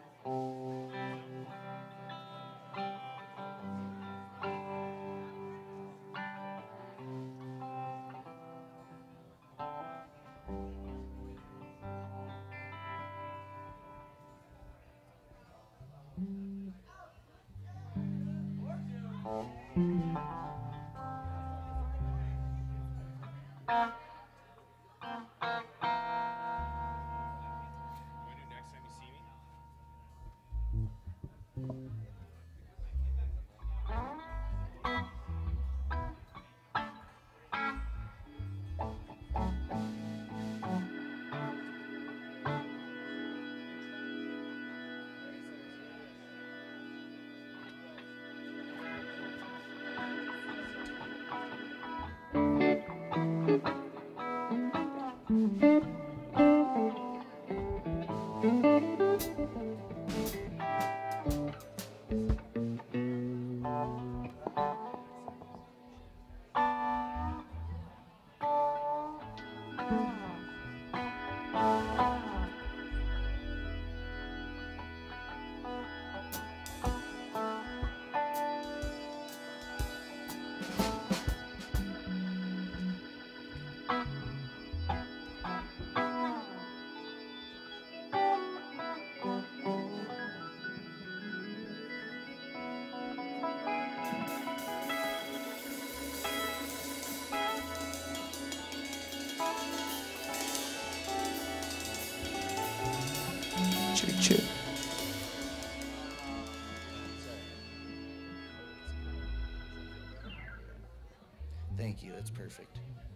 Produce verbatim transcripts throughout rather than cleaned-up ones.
Check, check. Thank you, that's perfect.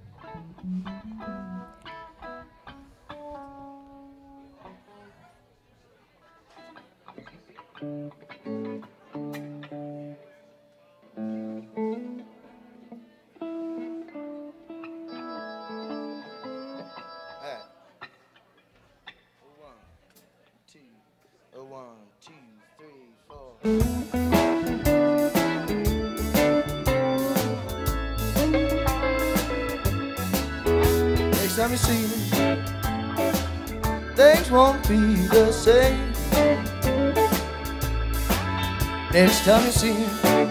Next time you see me, things won't be the same. Next time you see me,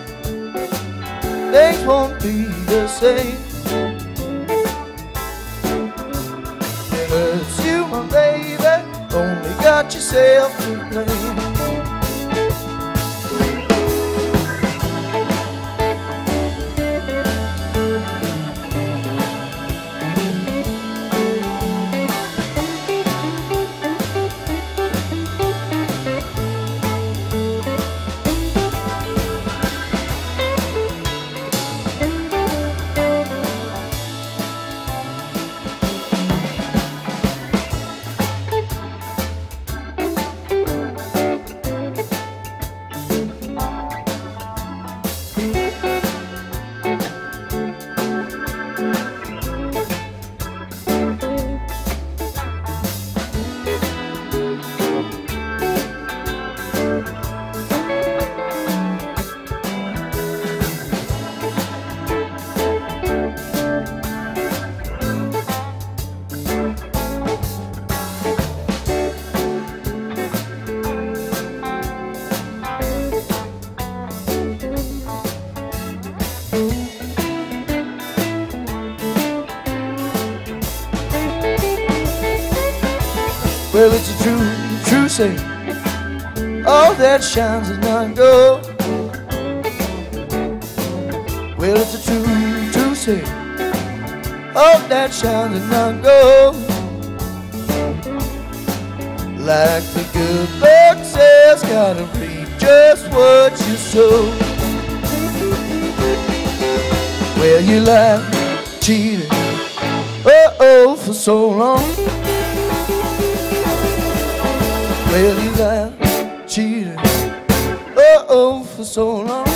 things won't be the same. Cause you, my baby, only got yourself to blame. Well, it's a true, true saying, all that shines is not gold. Well, it's a true, true saying, all that shines is not gold. Like the good book says, gotta reap just what you sow. Well, you lied, cheated, uh-oh, for so long. Well, you lied, cheated, uh-oh, for so long.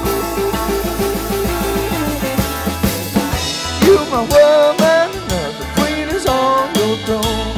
You my woman, now the queen is on your throne.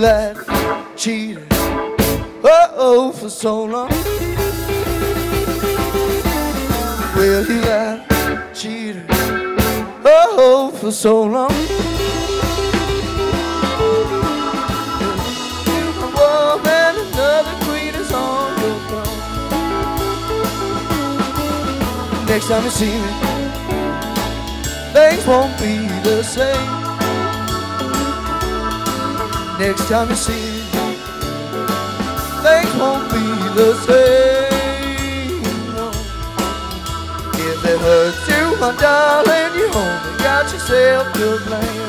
lied, cheated, oh, for so long. Well, he lied, cheated, oh, for so long. One and another queen is on your throne. Next time you see me, things won't be the same. Next time you see me, things won't be the same, no. If it hurts you, my darling, you only got yourself to blame.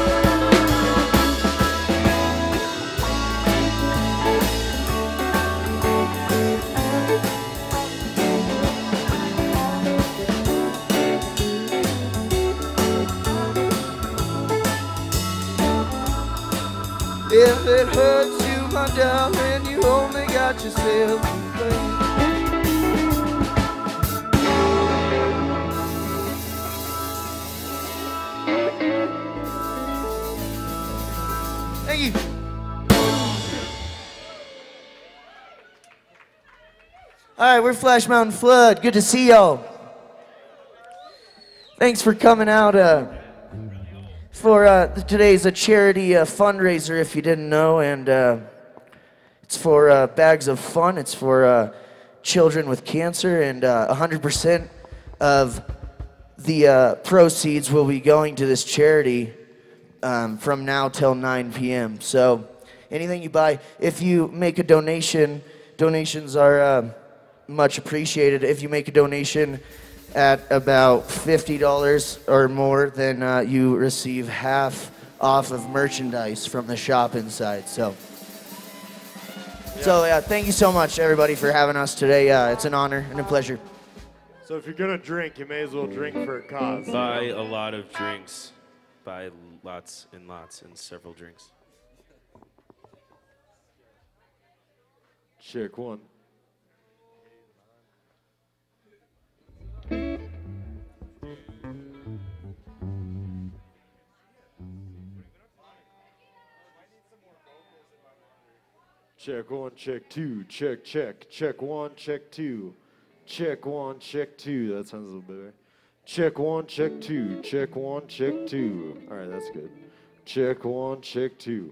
If it hurts you, my darling, you only got yourself to blame. Thank you. All right, we're Flash Mountain Flood. Good to see y'all. Thanks for coming out. Uh, For uh, today's a charity uh, fundraiser, if you didn't know, and uh, it's for uh, Bags of Fun. It's for uh, children with cancer, and uh, one hundred percent of the uh, proceeds will be going to this charity um, from now till nine p m So anything you buy, if you make a donation, donations are uh, much appreciated. If you make a donation at about fifty dollars or more, then uh, you receive half off of merchandise from the shop inside. So, yeah. so yeah, thank you so much, everybody, for having us today. Uh, it's an honor and a pleasure. So if you're gonna drink, you may as well drink for a cause. Buy a lot of drinks. Buy lots and lots and several drinks. Check one. Check one, check two, check, check, check one, check two, check one, check two. That sounds a little better. Check one, check two, check one, check two. All right, that's good. Check one, check two.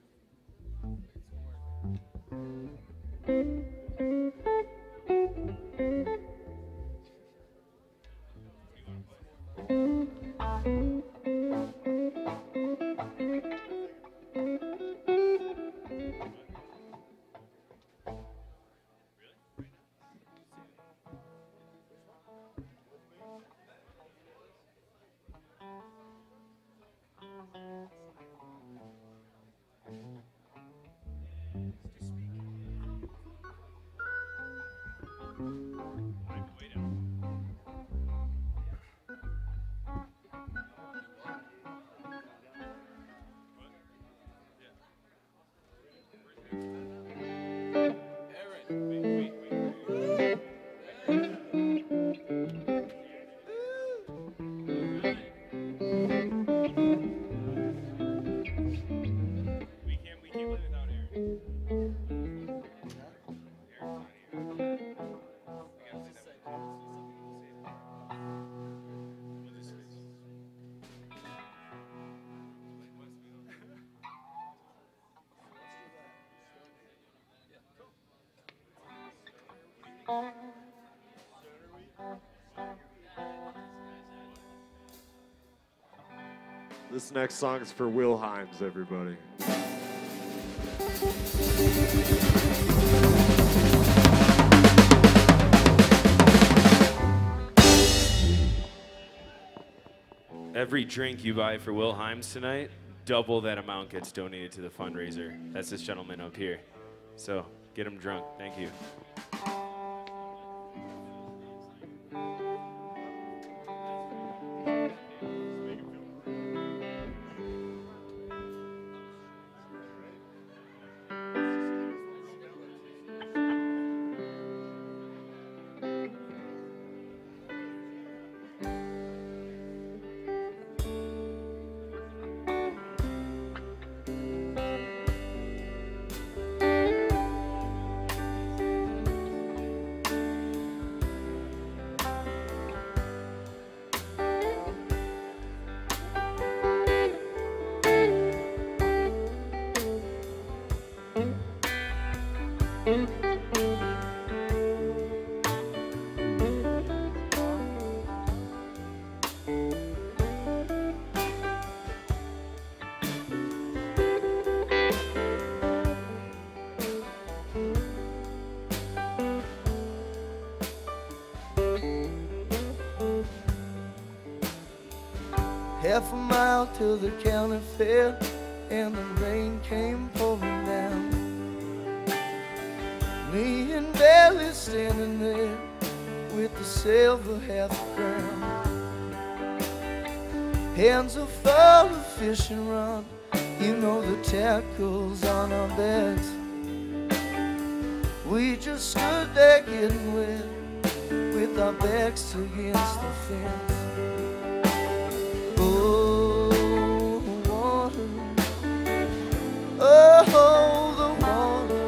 This next song is for Will Himes, everybody. Every drink you buy for Will Himes tonight, double that amount gets donated to the fundraiser. That's this gentleman up here. So get him drunk. Thank you. Half a mile till the county fair, and the rain came pouring down. Me and Belly standing there with the silver half a crown. Hands are full of fishing rod, you know the tackle's on our backs. We just stood there getting wet, with our backs against the fence. Oh, the water, oh, the water,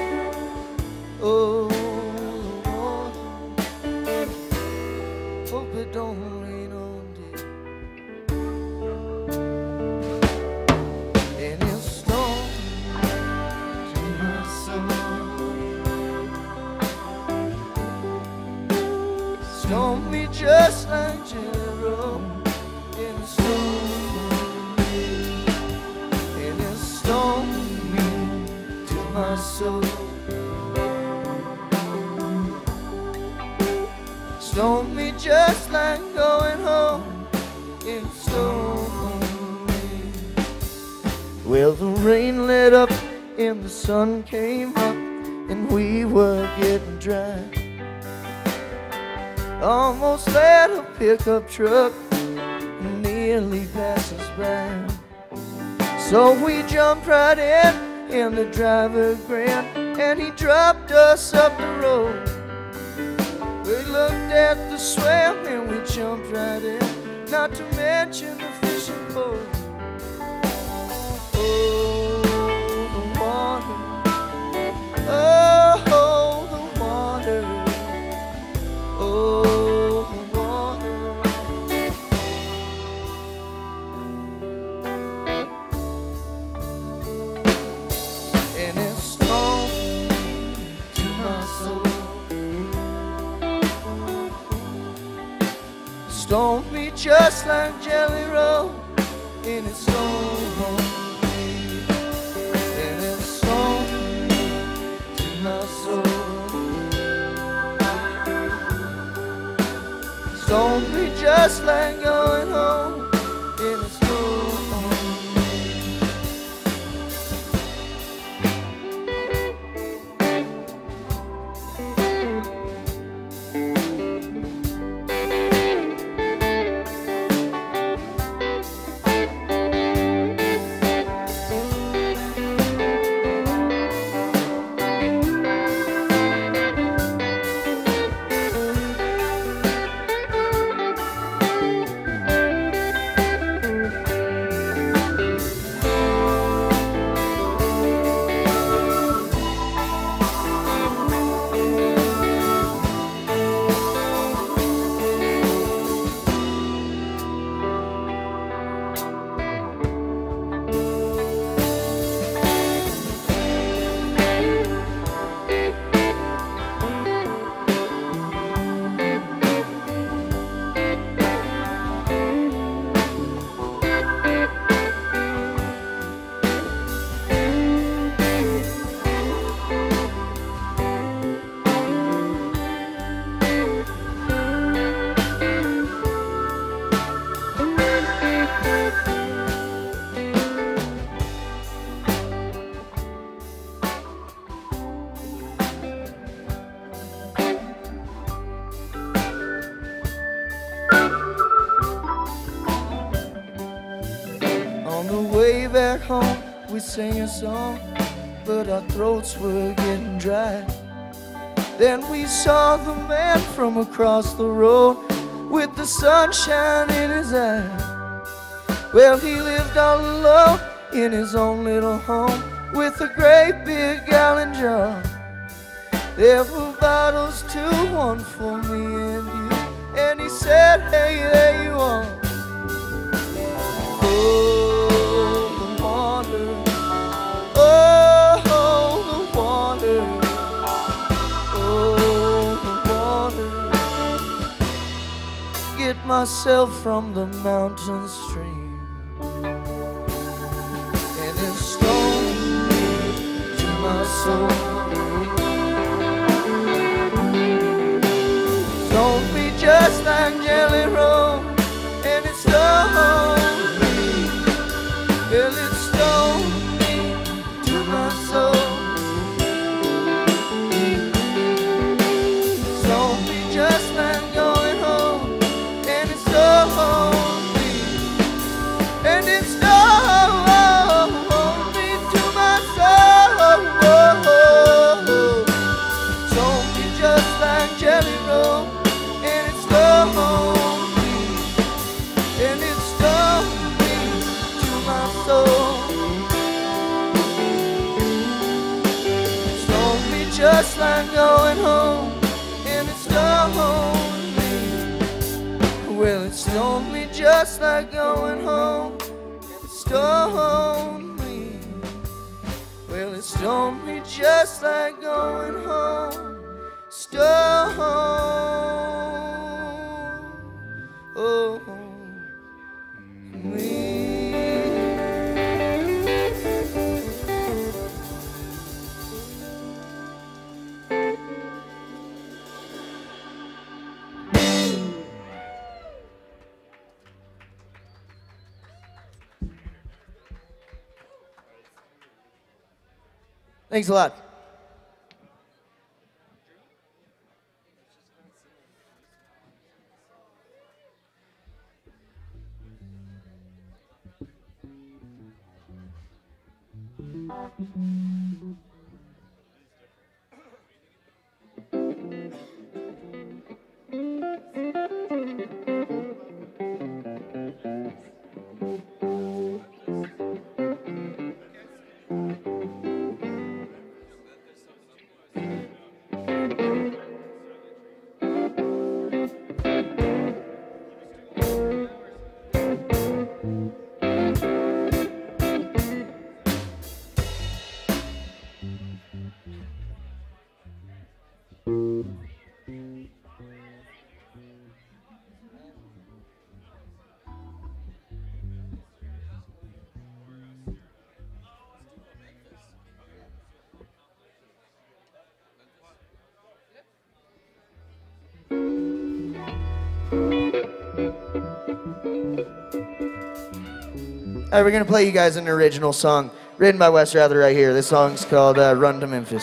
oh, the water. Hope it don't rain all day. And it's storming to my soul. Storm me just like Jelly Roll. And it's storming to my soul. Storm me just like going home. It's storming. Well, the rain let up and the sun came up, and we were getting dry. Almost let a pickup truck nearly pass us by. So we jumped right in, and the driver grinned, and he dropped us up the road. We looked at the swell, and we jumped right in, not to mention the fishing boat. Oh, the water, oh, the water, oh. Storm me just like Jelly Roll, and it's storm me, and it's storm to my soul. Storm me just like going home, and it's storm me. Back home, we sang a song, but our throats were getting dry. Then we saw the man from across the road with the sunshine in his eye. Well, he lived all alone in his own little home with a great big gallon jar. There were bottles too, one for me and you, and he said, hey, there you are. Oh, Oh, the water, myself from the mountain stream, and it's stone to my soul. Don't be just like jelly roll, and it's stone me, well it's stone me to my soul. Don't be just like going home, and it's stone me, and it's stone me to my soul. Don't be just like jelly roll, and it's stone me, and it's stone me to my soul. Don't be just like going home, and it's stone me. Well, it's stoned me just like going home, and it's stone me. Well, it's stoned me just like going home, stone oh, me. Thanks a lot. All right, we're gonna play you guys an original song written by Wes Rather right here. This song's called uh, Run to Memphis.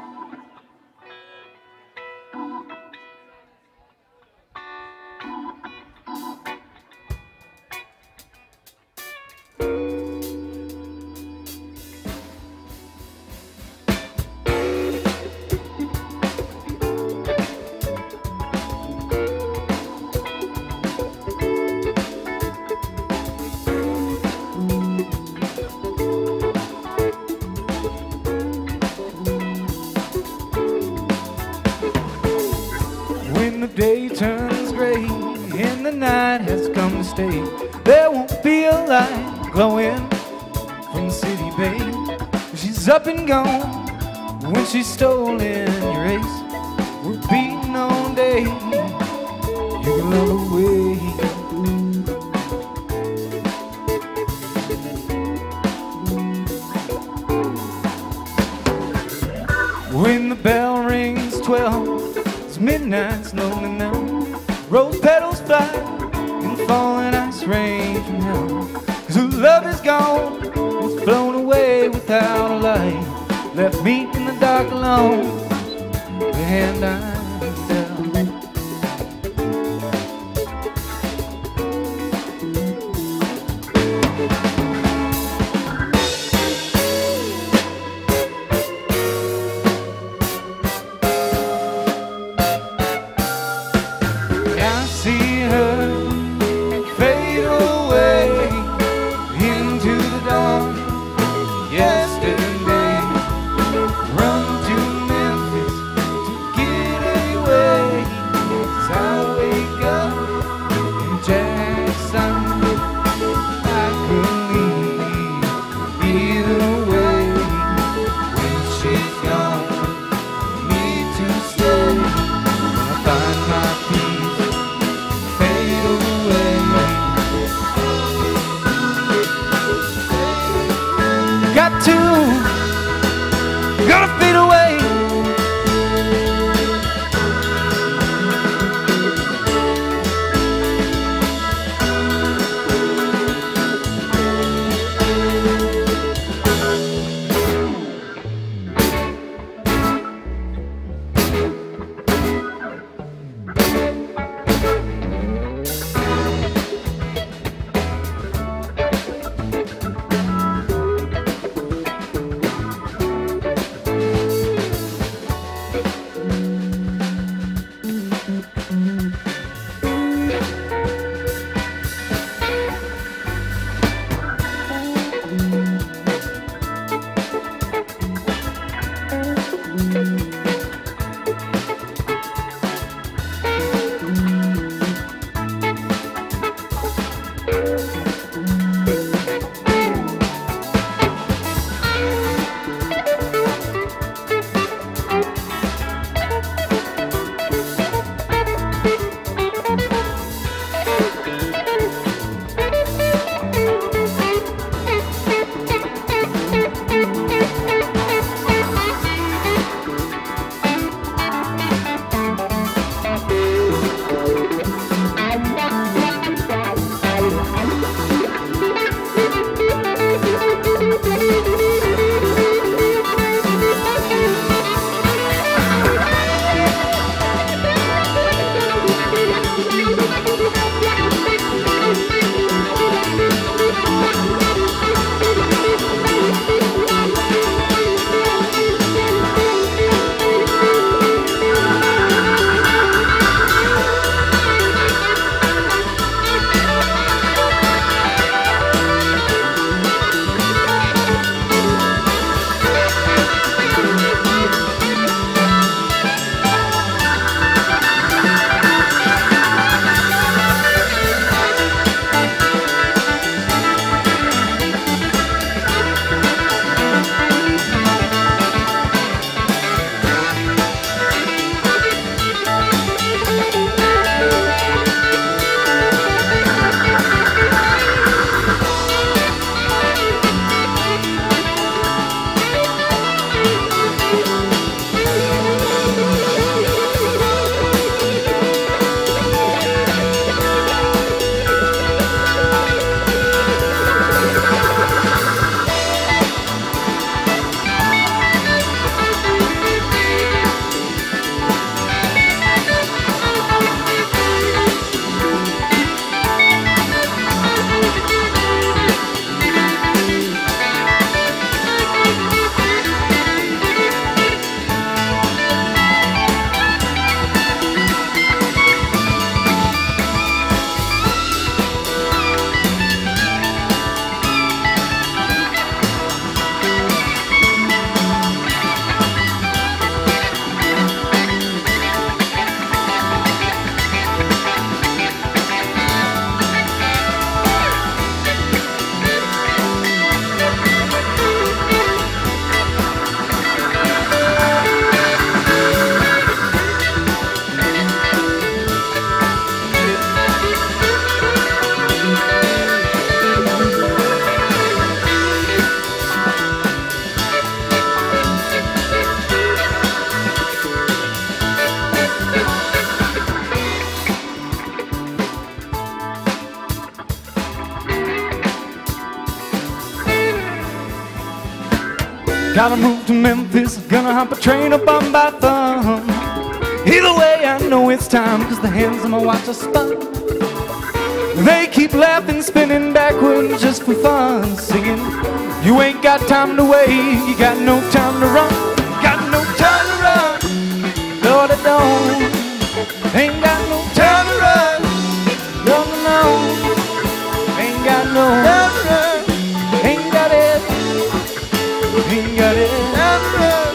Day turns gray and the night has come to stay. There won't be a light glowing from the city bay. She's up and gone when she's stolen your race. We're beating all day, you can run away. When the bell rings twelve, it's midnight's lonely now. Rose petals fly in falling ice rain from hell. 'Cause her love is gone, it's flown away without a light. Left me in the dark alone, and I'm down. Jackson, I could Gotta move to Memphis, gonna hop a train up on by thumb. Either way, I know it's time, cause the hands on my watch are spun. They keep laughing, spinning backwards just for fun, singing, you ain't got time to wait, you got no time to run, got no time to run, Lord I don't, ain't got no time to run, no, no, no, ain't got no time to run, ain't got it, ain't got it, time to run.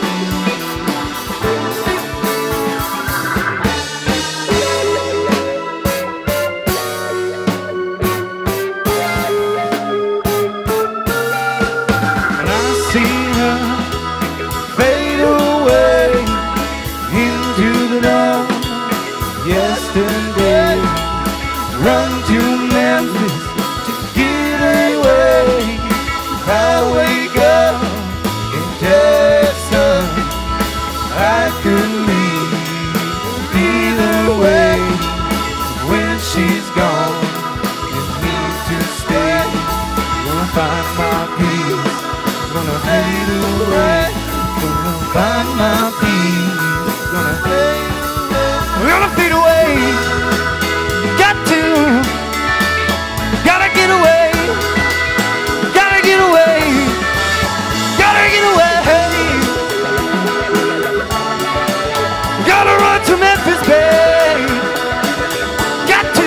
Yesterday, run to Memphis to get away. I wake up in Jackson, I could leave either way. When she's gone and need to stay, gonna find my peace, gonna fade away. Gonna find my peace, gonna fade. We're gonna fade away. Got to, gotta get away. Gotta get away. Gotta get away. Gotta run to Memphis Bay. Got to.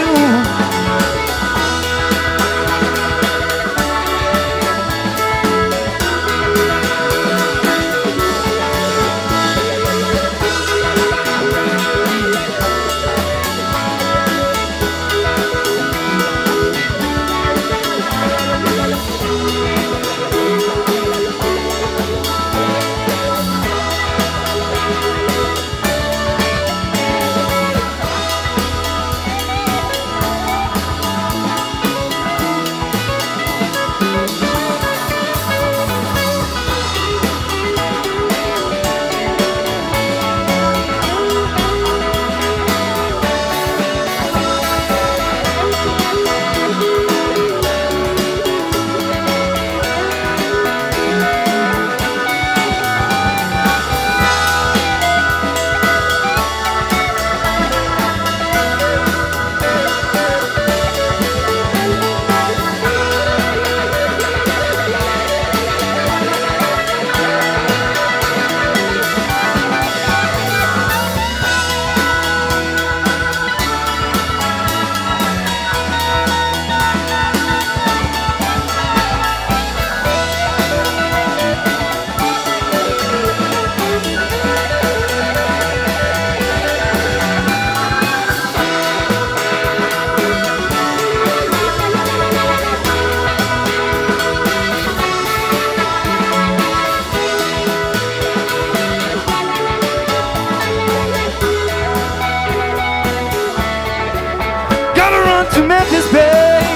To Memphis Bay,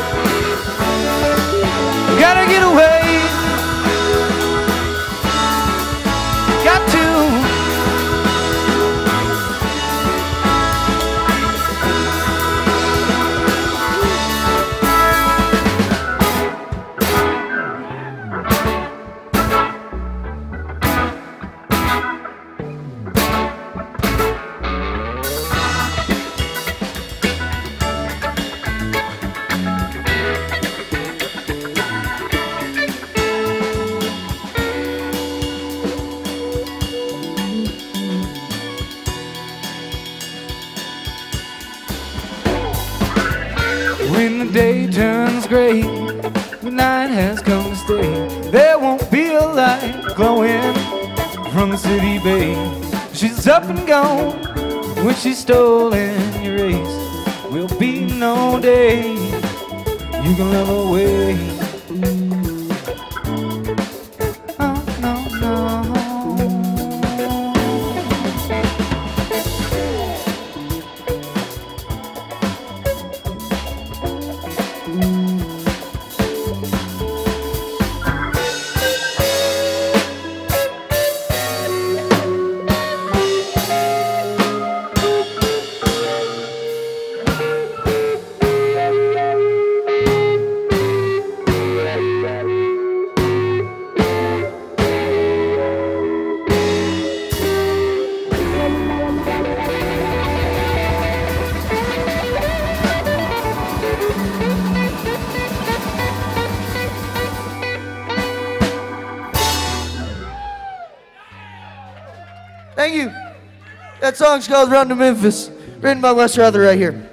gotta get away, got to. When the day turns gray, the night has come to stay. There won't be a light glowing from the city bay. She's up and gone when she's stolen your race. Will be no day you can love away. Oh, no, no. Thank you. That song's called Run to Memphis, written by Wes Ruther right here.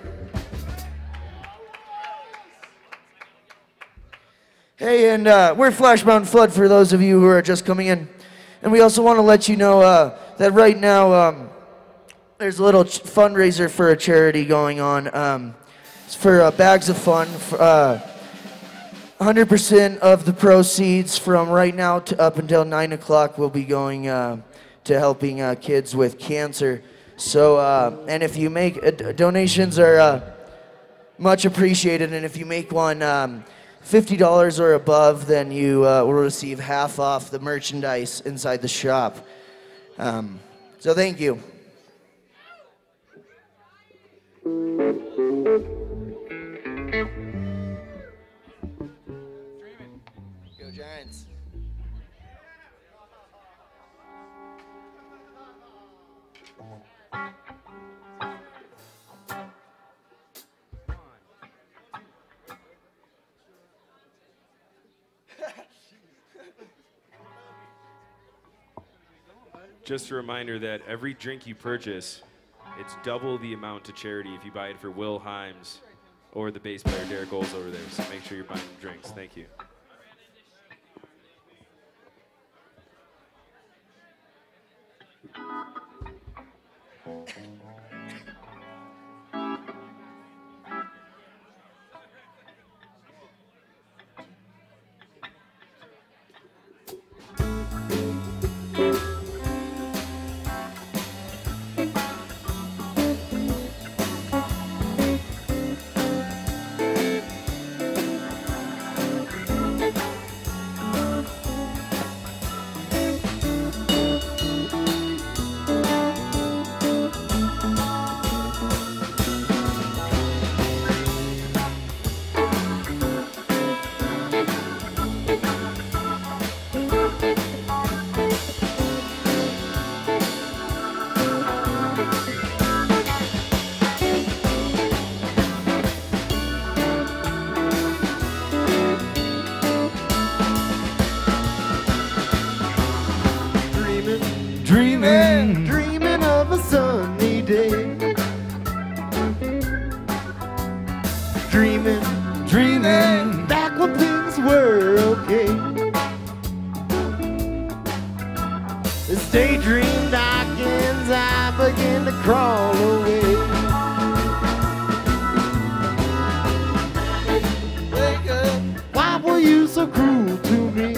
Hey, and uh, we're Flashbound Flood for those of you who are just coming in. And we also want to let you know uh, that right now um, there's a little ch- fundraiser for a charity going on. Um, it's for uh, Bags of Fun. For, uh, one hundred percent of the proceeds from right now to up until nine o'clock will be going uh, to helping uh, kids with cancer. So, uh, and if you make, uh, d- donations are uh, much appreciated, and if you make one um, fifty dollars or above, then you uh, will receive half off the merchandise inside the shop. Um, so thank you. Go Giants. Just a reminder that every drink you purchase, it's double the amount to charity if you buy it for Will Himes or the bass player Derek Ohl's over there. So make sure you're buying them drinks. Thank you. Dreaming, Dreaming of a sunny day. Dreaming dreaming, back when things were okay. This daydream darkens, I begin to crawl away. Wake up. Why were you so cruel to me?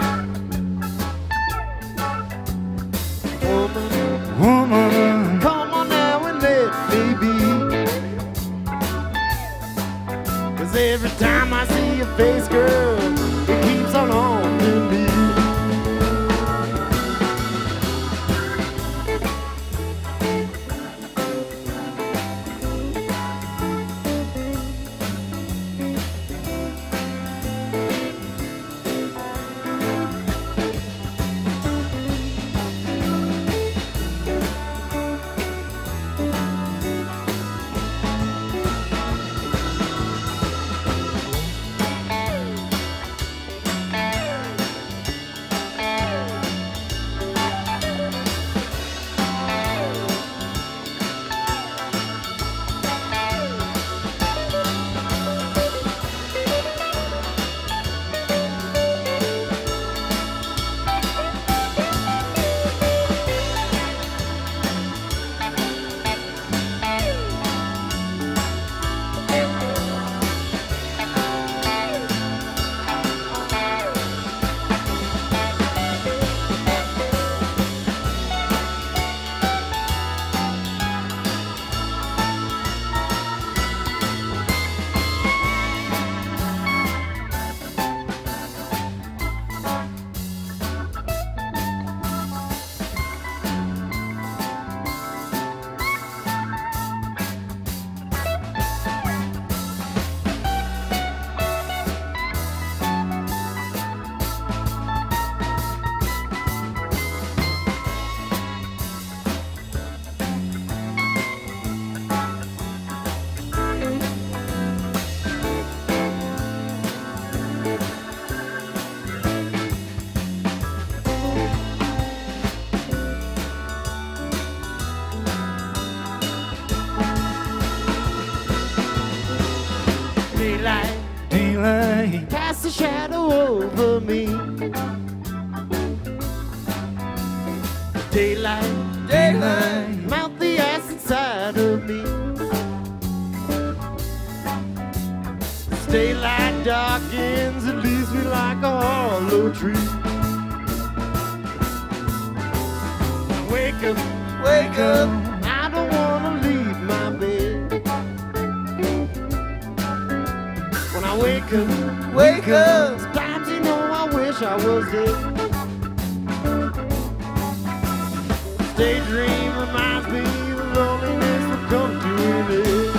Woman, woman, come on now and let me be. Cause every time I see your face, girl, it keeps on haunting me. night. Cast a shadow over me. Daylight, Daylight. melt the ice inside of me. As daylight darkens, it leaves me like a hollow tree. Wake up, Wake up. I don't wanna leave my bed. When I wake up, Wake up. sometimes you know I wish I was dead. Daydream reminds me of loneliness will come to an end.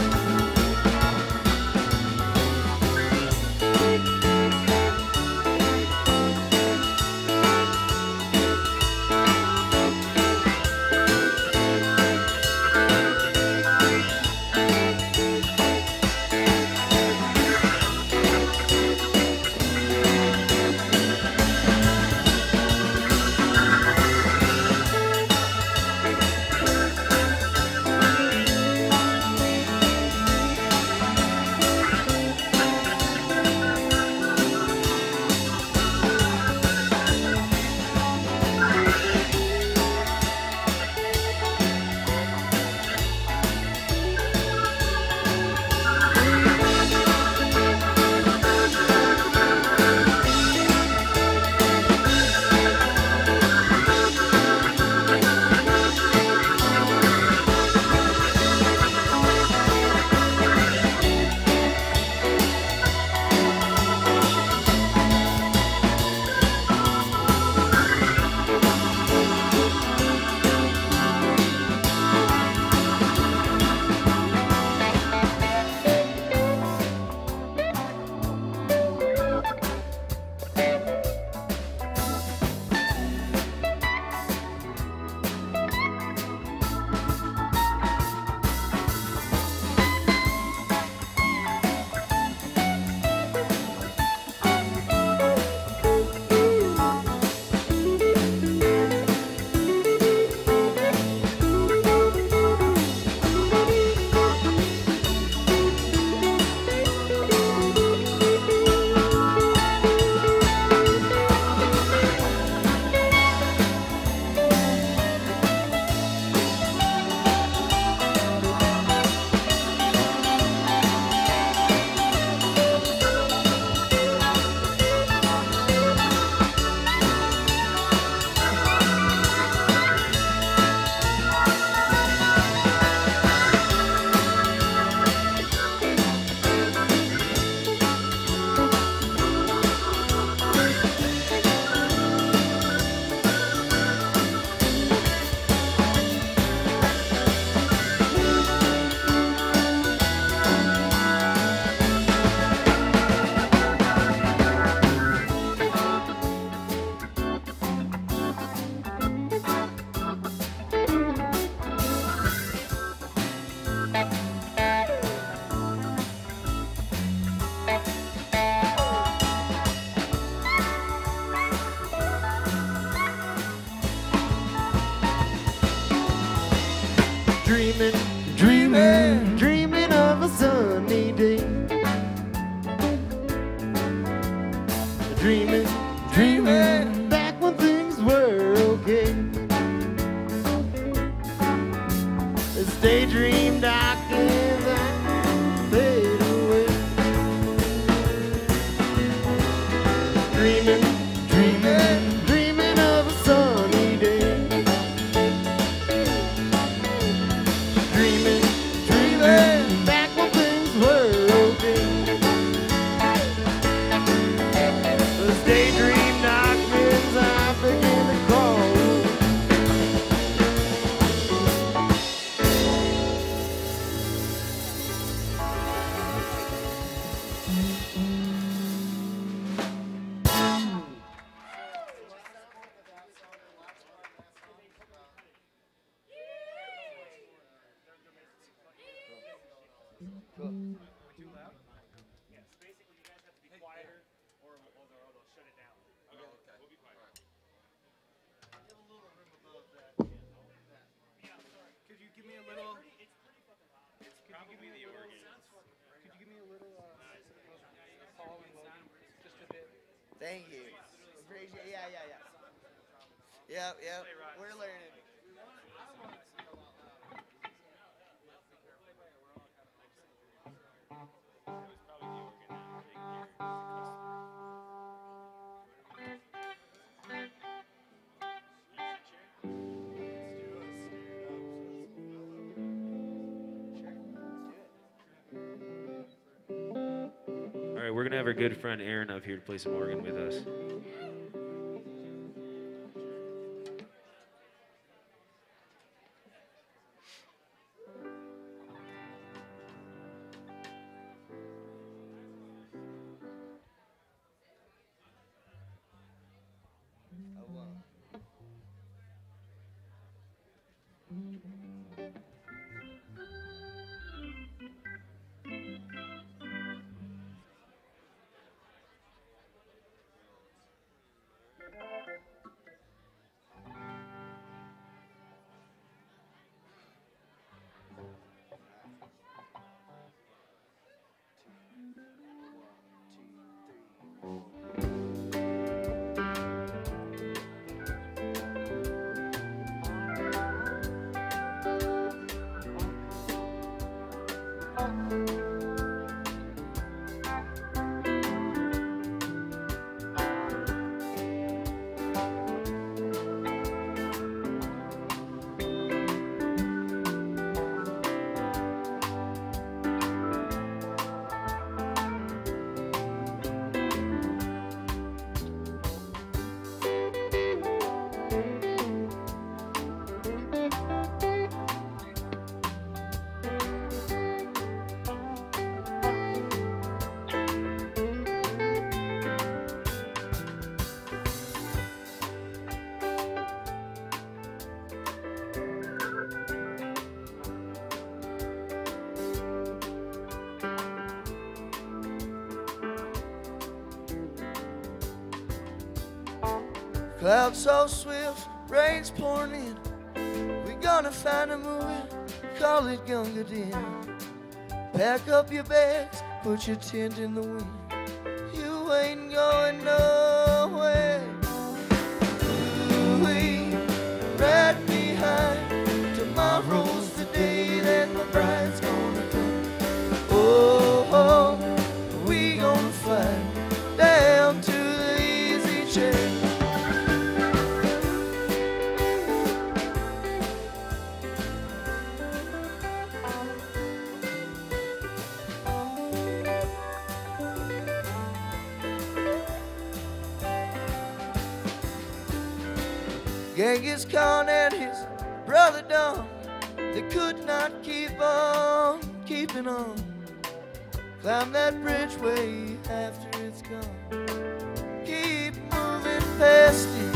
Dreaming, dreaming, dreaming of a sunny day. Dreaming, dreaming, back when things were okay. This daydream darkens and fade away. Dreaming, dreaming, dreaming of a sunny day. Dreaming, dreaming, back when things were okay. This daydream darkness, I begin to call. Thank you. Appreciate. Yeah, yeah, yeah. Yep, yep. We're learning. All right, we're gonna have our good friend Aaron up here to play some organ with us. Clouds so swift, rain's pouring in. We gonna find a movie, call it Gunga Din. Pack up your bags, put your tent in the wind. You ain't going nowhere. Ooh-wee, right behind. Tomorrow's the day that my bride's gonna come. Oh, oh, we gonna fly down to the easy chair. Genghis Khan and his brother Don, they could not keep on keeping on. Climb that bridge way after it's gone. Keep moving past it.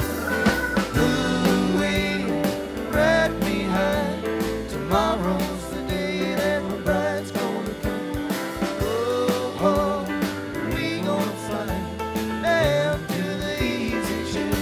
Ooh-wee, right behind. Tomorrow's the day that my bride's gonna come. Oh, oh, we gonna fly down to the easy chair.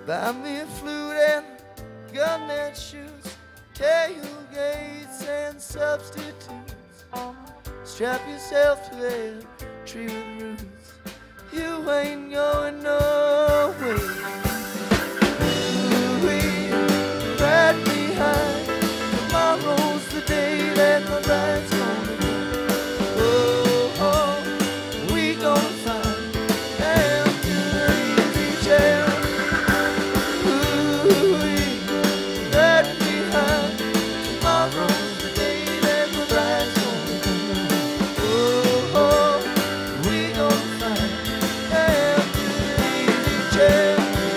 Buy me a flute and gunnet shoes, tailgates and substitutes. Strap yourself to that tree with roots. You ain't going nowhere. Ooh-wee, right behind. Tomorrow's the day that my bride's gonna go. Oh, oh, we gonna find damn good easy chair. Ooh-wee, right behind. Tomorrow's the day that my bride's gonna go. Oh, oh, we gonna find damn good easy chair.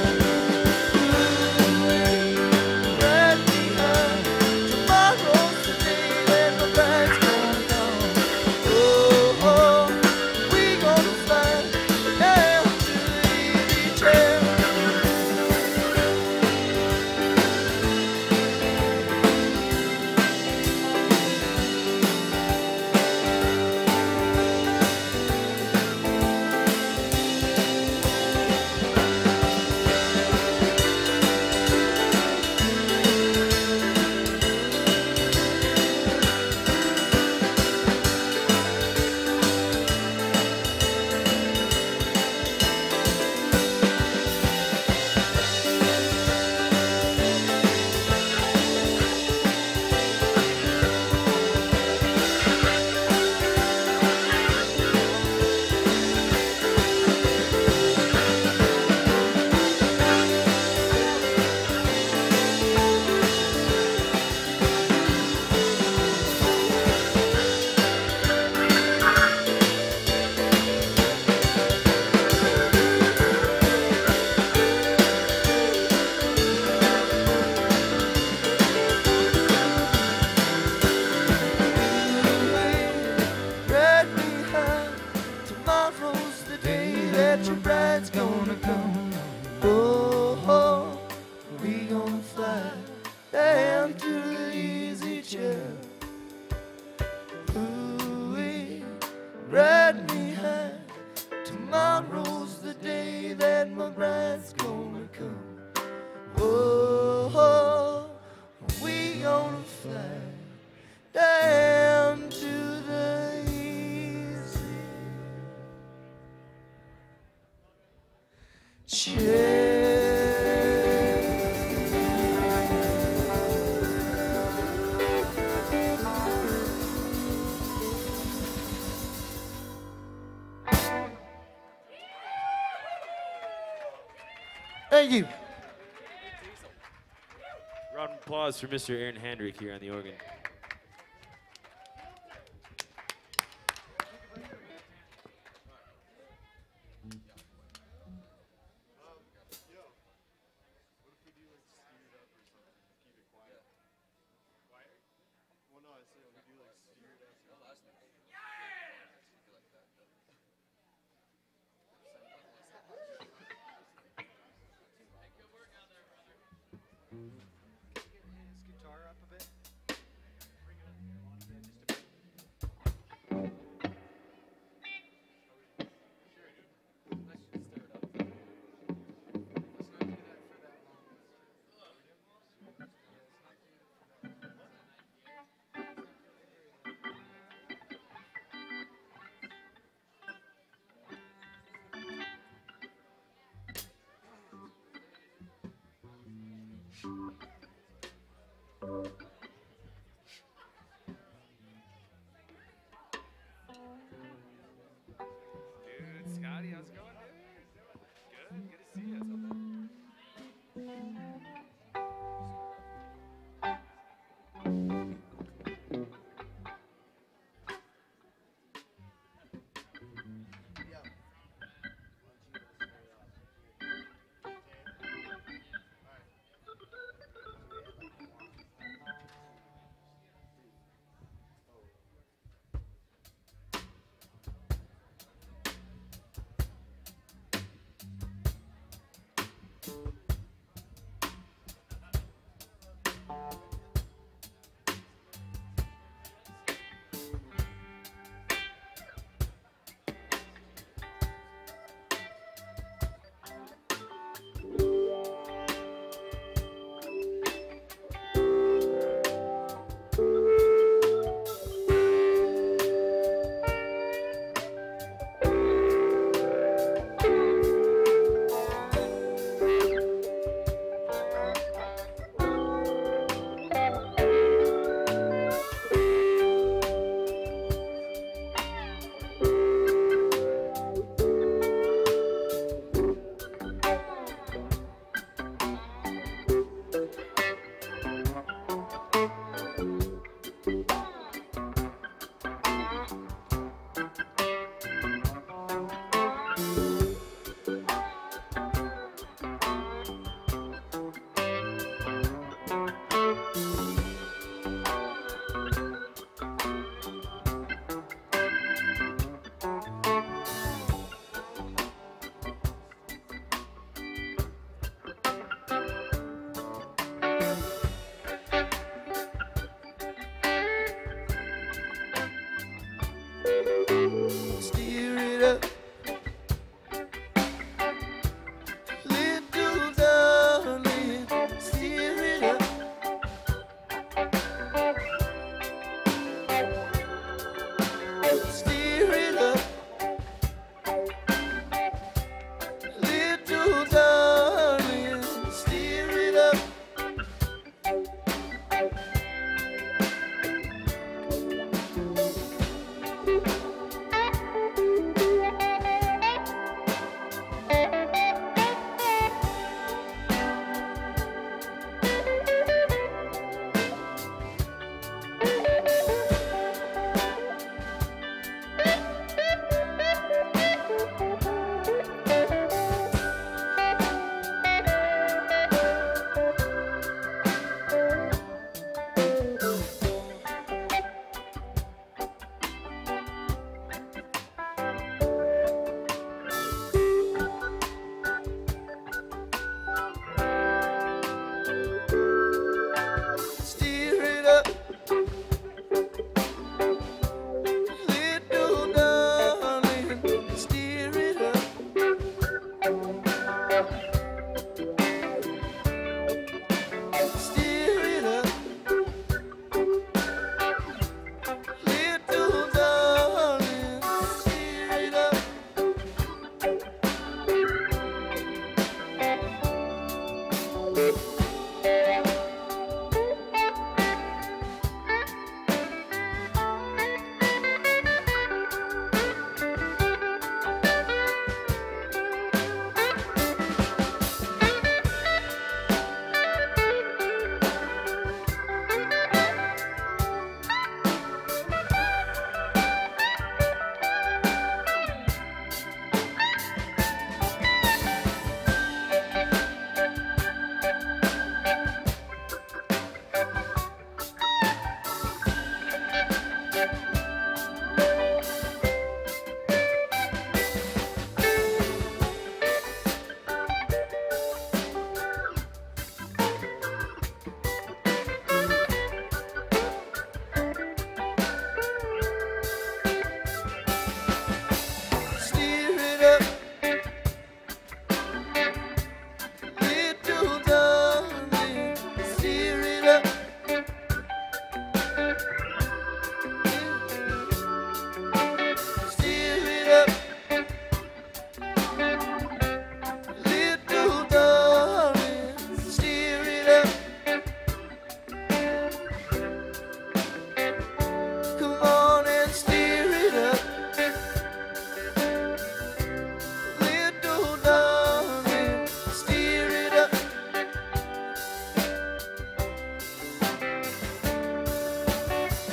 Thank you. Round of applause for Mister Aaron Handrick here on the organ. Dude, Scotty, how's it going, dude? Good, good to see you.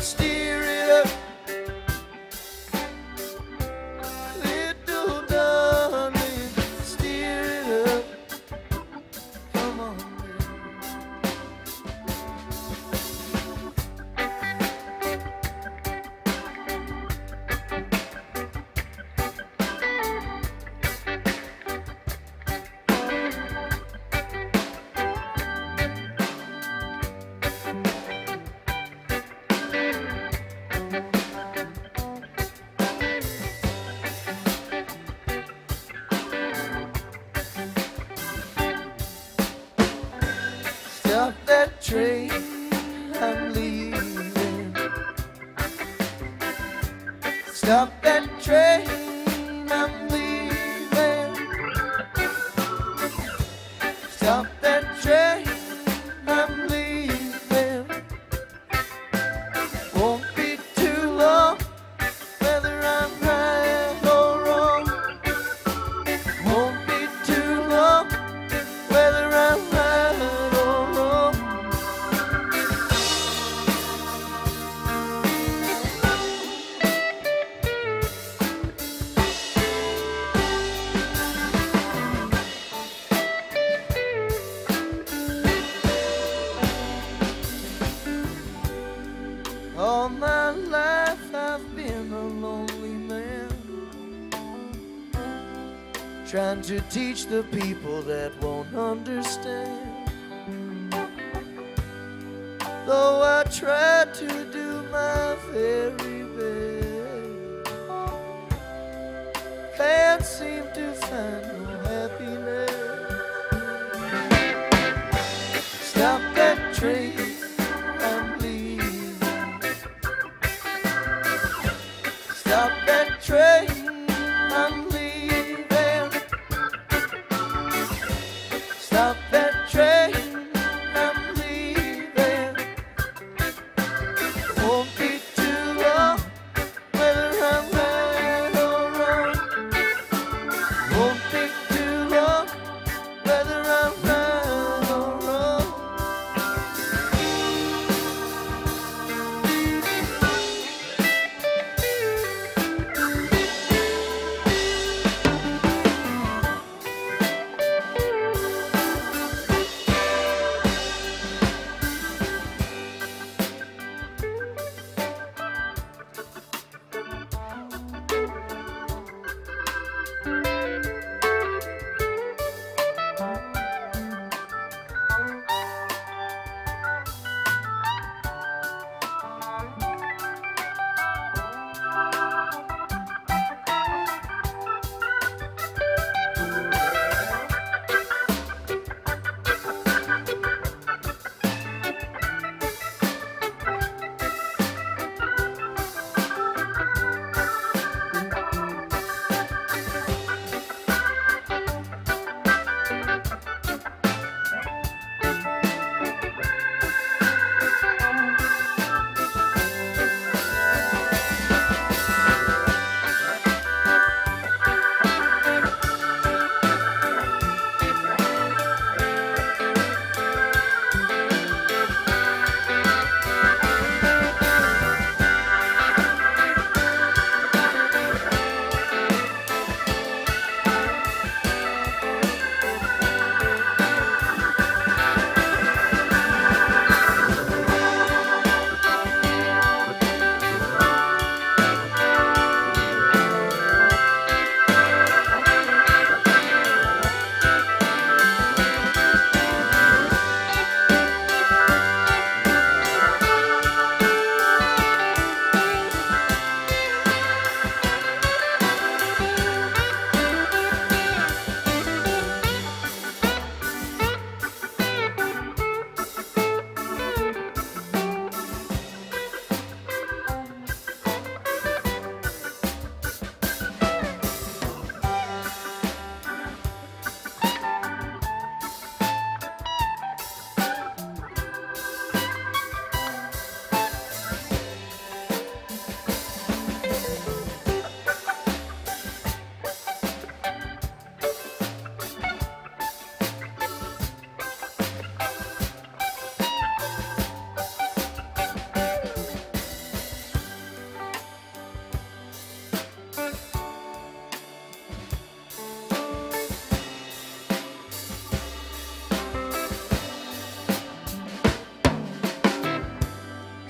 steer it up. Little darling, steer it up. Come on, stop that train, I'm leaving. Stop that train, I'm leaving. Stop that train, I'm leaving. Won't be too long, whether I'm right or wrong. Won't be too long, whether I'm right or wrong. All my life I've been a lonely man, trying to teach the people that won't understand. Though I try to do my very best, can't seem to find no happiness. Stop that train, I'm leaving. Stop that train, I'm leaving. Stop that train, I'm leaving. Won't be too long, whether I'm right or wrong. Won't be too long, whether I'm right or wrong.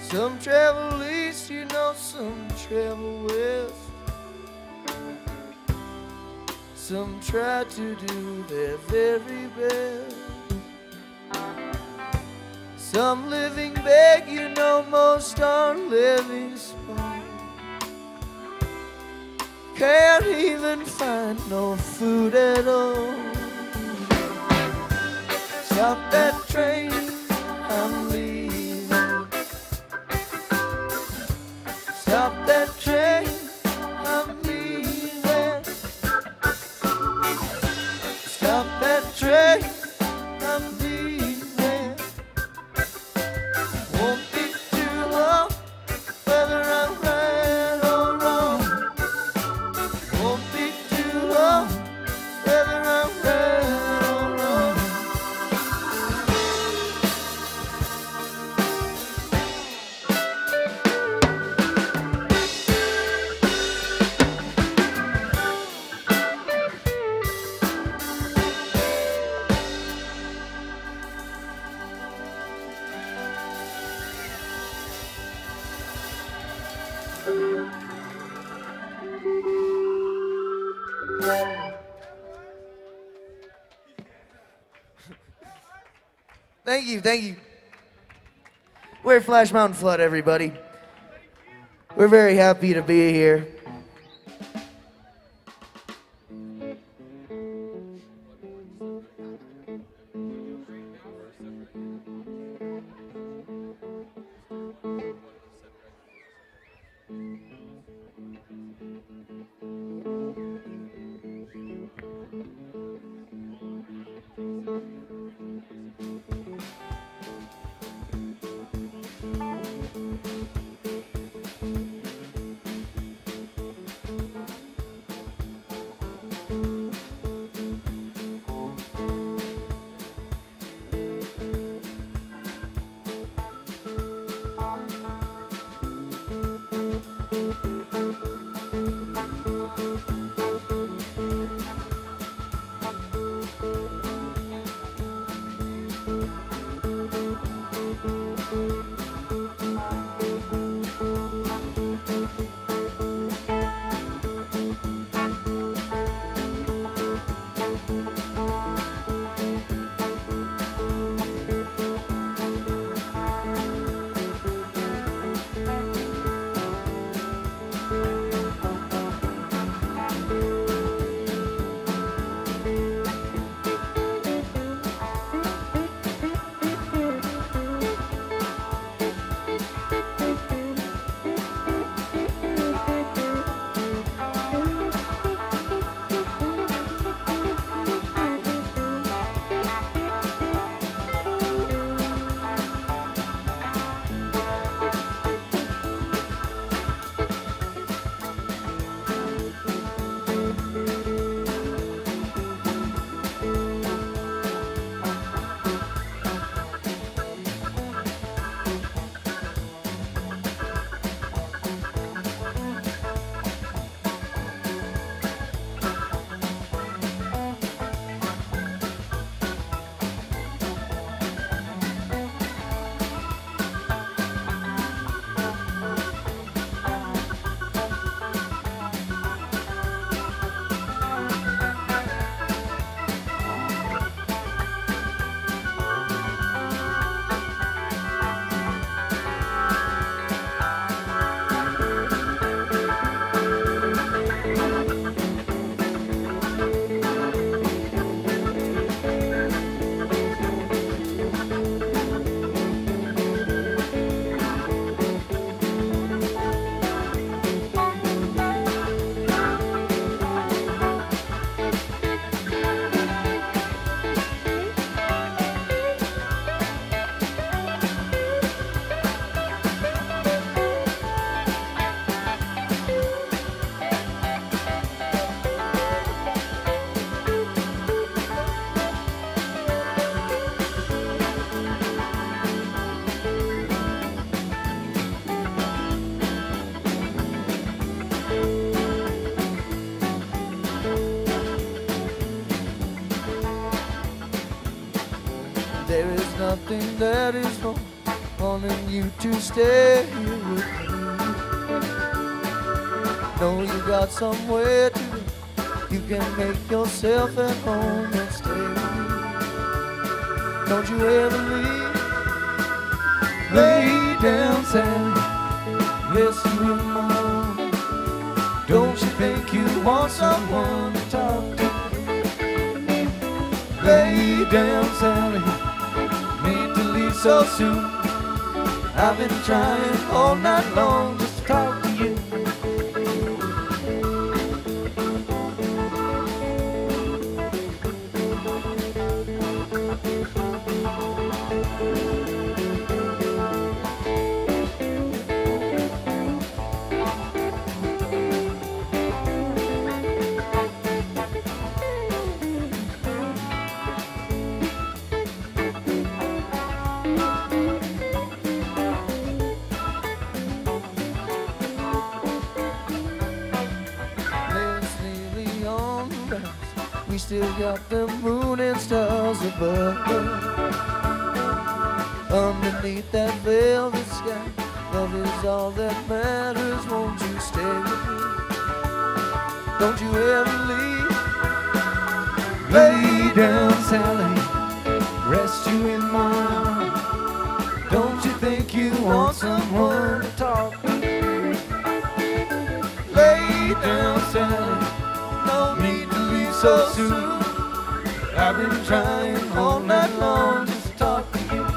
Some travel east, you know, some travel west. Some try to do their very best. Some living beg, you know, most aren't living small. Can't even find no food at all. Stop that train, I'm leaving. Stop that train, I'm leaving. Stop that train, I'm leaving. Won't be too long, whether I'm right or wrong. Won't be too long, whether I'm right or wrong. Thank you, thank you. We're Flash Mountain Flood, everybody. We're very happy to be here. There is nothing that is wrong wanting you to stay here with me. Know you got somewhere to go. You can make yourself at home and stay. Don't you ever leave. Lay down, Sally, rest you in my arms. Don't you think you want someone to talk to? Lay down, Sally, need to leave so soon. I've been trying all night long just to talk to you. We still got the moon and stars above. Underneath that velvet sky, love is all that matters. Won't you stay with me? Don't you ever leave. Lay down, Sally, rest you in my arms. Don't you think you want someone to talk to? Lay down, Sally, no need to leave so soon. I've been trying all night long just to talk to you.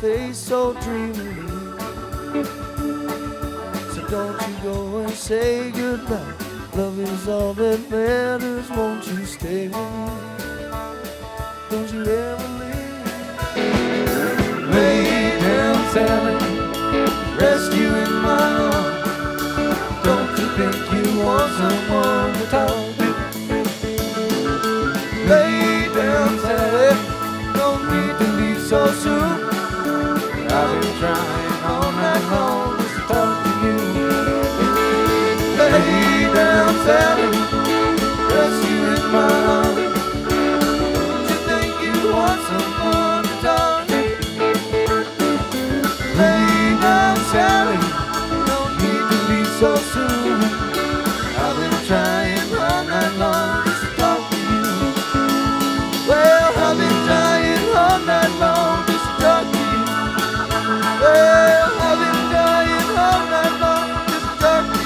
face so dreamily. So don't you go and say goodbye. Love is all that matters, won't you stay with me? Don't you ever leave. Lay down, Sally, rest you in my arms. Don't you think you want someone to talk to? Lay down, Sally, don't need to leave so soon. I've been trying all night long just to talk to you. Lay down, Sally, rest you in my arms. Don't you think you want someone to talk to? Lay down, Sally, don't need to leave so soon. I've been trying all night long just to talk to you. Well, I've been trying all night long just to talk to you. Well, I've been trying all night long just to talk to you.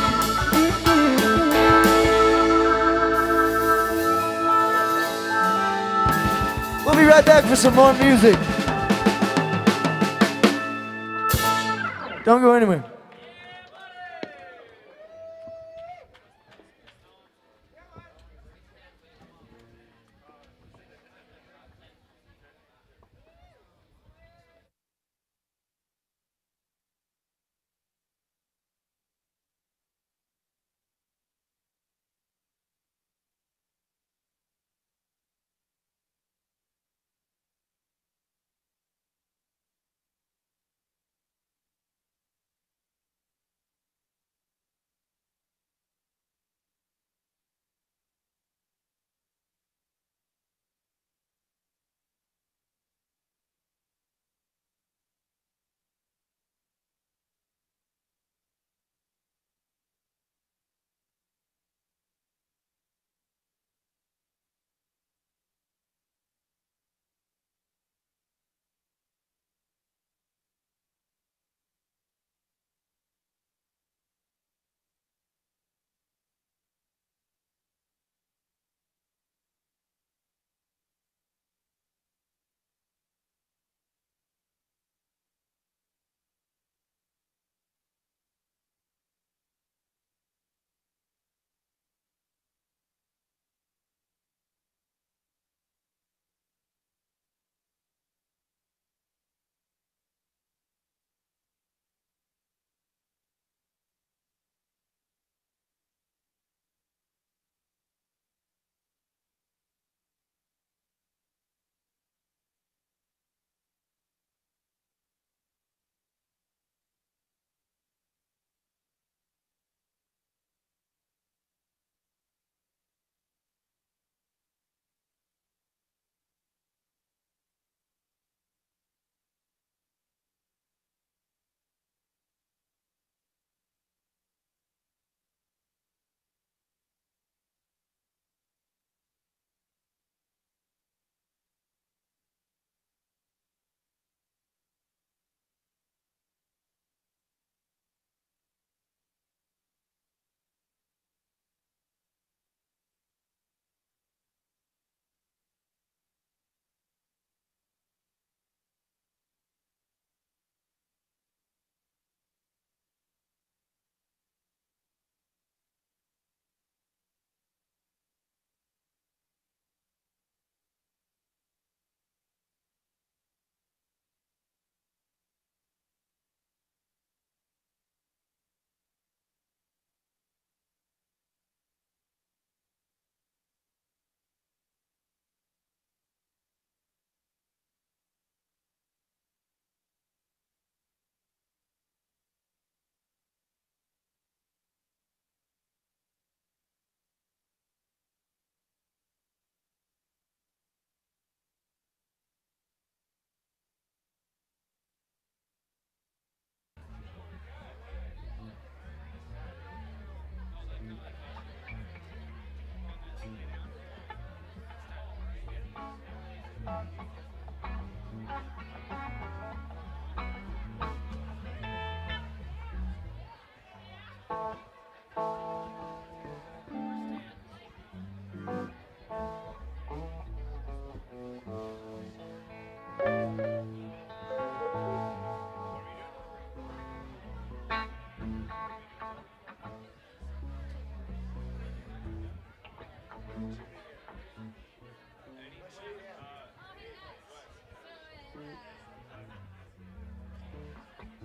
We'll be right back for some more music. Don't go anywhere.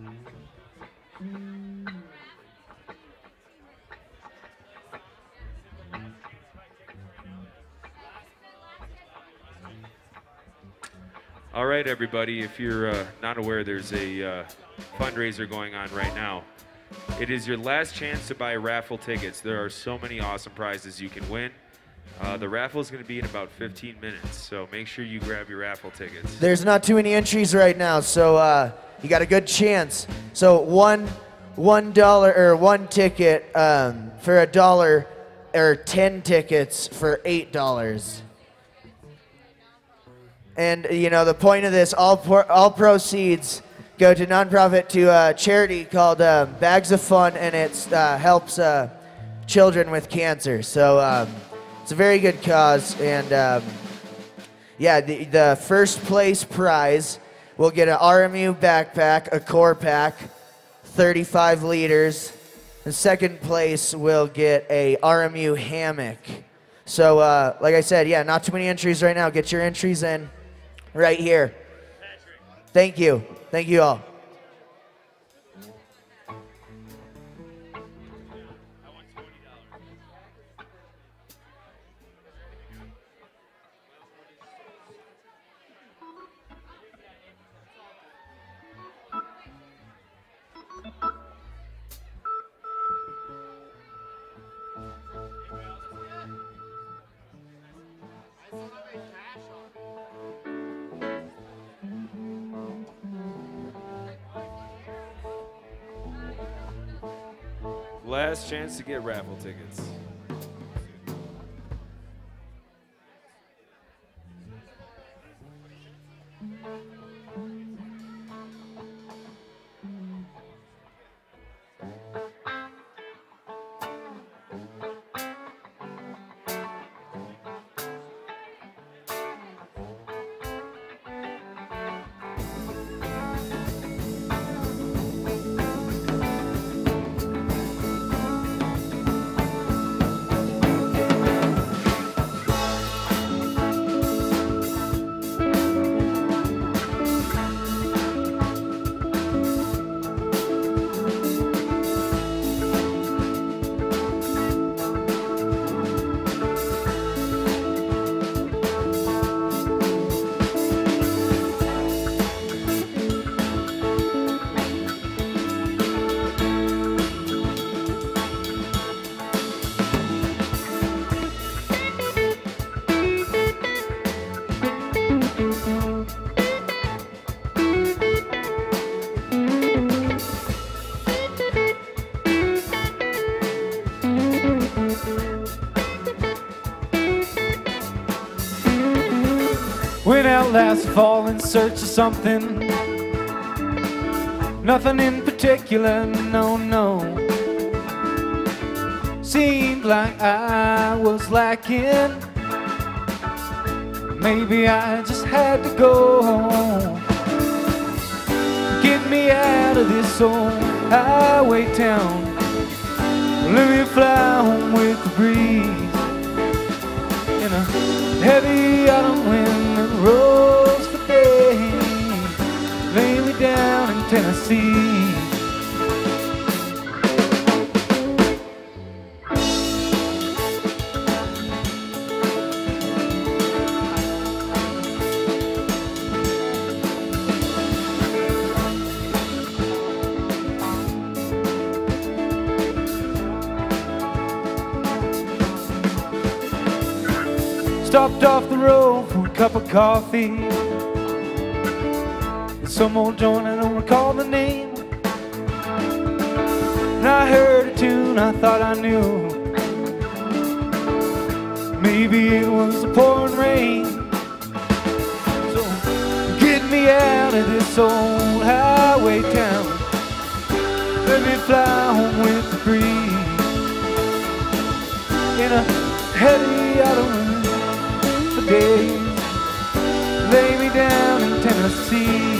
All right, everybody, if you're uh, not aware, there's a uh, fundraiser going on right now. It is your last chance to buy raffle tickets. There are so many awesome prizes you can win. Uh, the raffle is going to be in about fifteen minutes, so make sure you grab your raffle tickets. There's not too many entries right now, so uh, you got a good chance. So one, one dollar or one ticket um, for a dollar, or ten tickets for eight dollars. And you know the point of this, all por- all proceeds go to nonprofit to a charity called uh, Bags of Fun, and it uh, helps uh, children with cancer. So um, it's a very good cause, and um, yeah, the the first place prize will get an R M U backpack, a core pack, thirty-five liters. The second place will get a R M U hammock. So uh, like I said, yeah, not too many entries right now. Get your entries in. Right here. Thank you. Thank you all. Last chance to get raffle tickets. Went out last fall in search of something. Nothing in particular, no, no. Seemed like I was lacking. Maybe I just had to go home. Get me out of this old highway town. Let me fly home with the breeze. In a heavy autumn wind that rolls for days. Lay me down in Tennessee. Stopped off the road for a cup of coffee. It's some old joint, I don't recall the name. And I heard a tune I thought I knew. Maybe it was the pouring rain. So get me out of this old highway town. Let me fly home with the breeze. In a heavy autumn days, lay me down in Tennessee.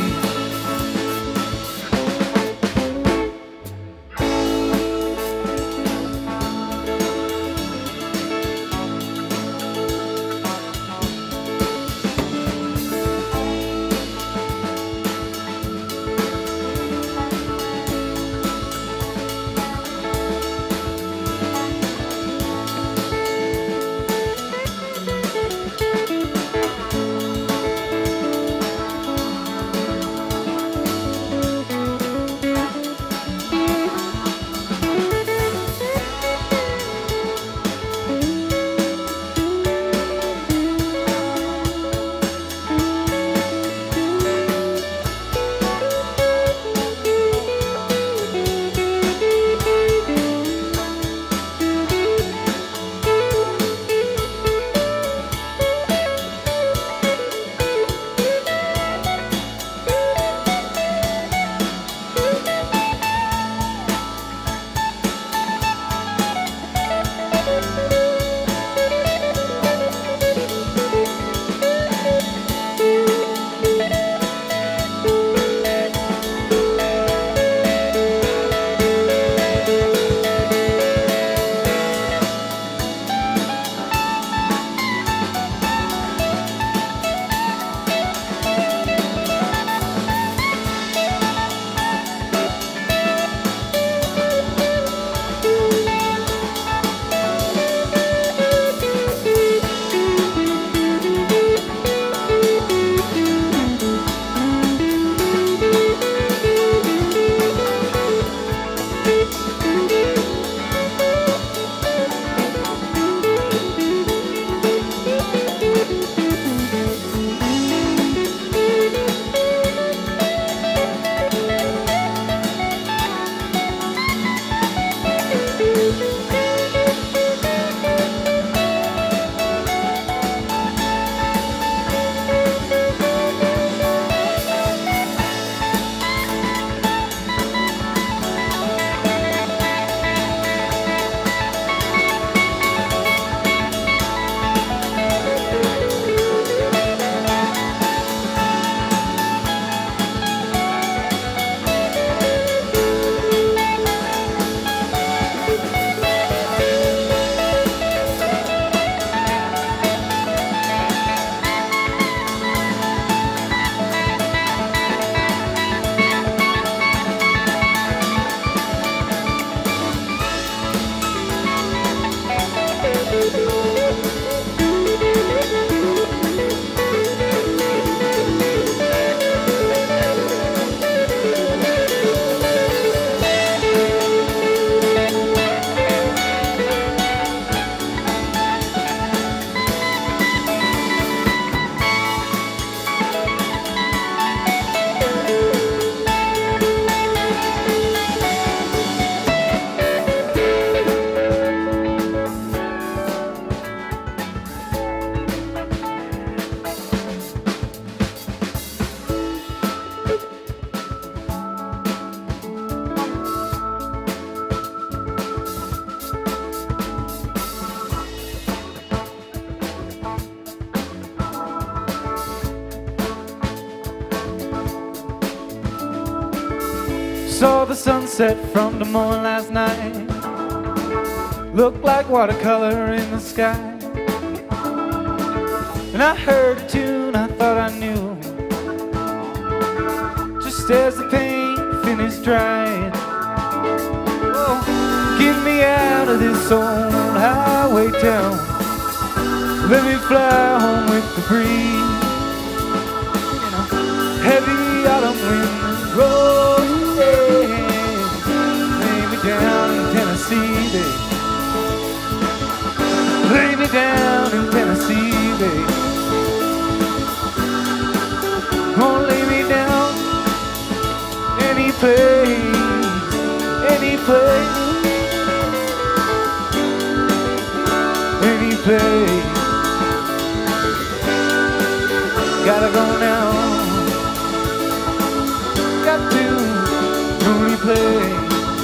Saw the sunset from Des Moines last night. Looked like watercolor in the sky. And I heard a tune I thought I knew, just as the paint finished drying. Oh, get me out of this old highway town. Let me fly home with the breeze. You know, heavy autumn wind rolling. Lay me down in Tennessee, babe. Lay me down in Tennessee, babe. Gonna lay me down any place, any place, any place. Gotta go now. Got to go any place.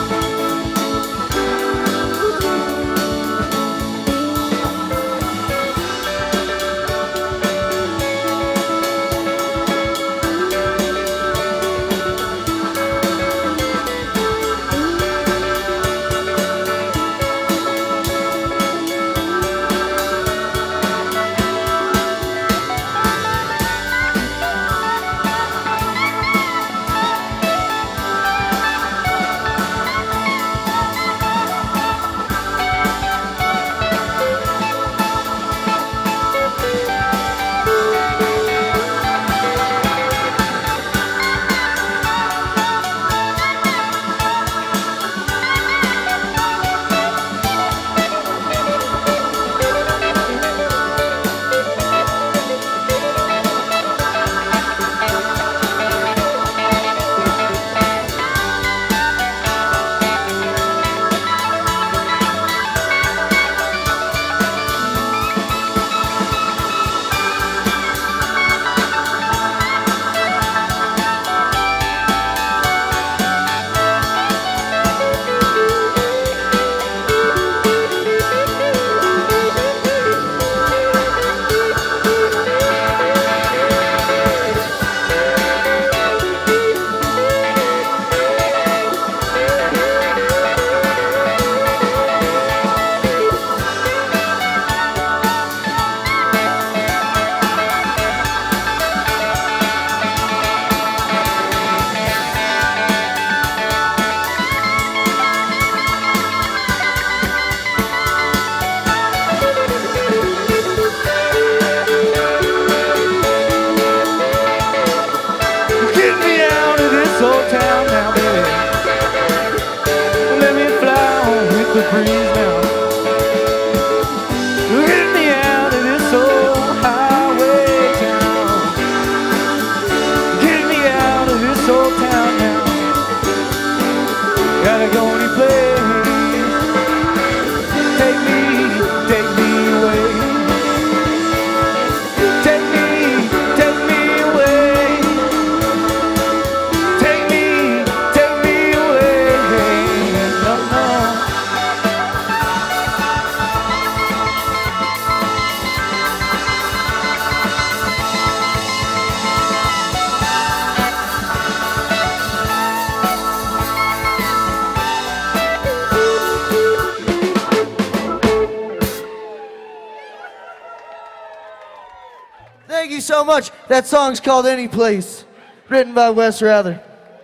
Thank you so much. That song's called Any Place, written by Wes Rather.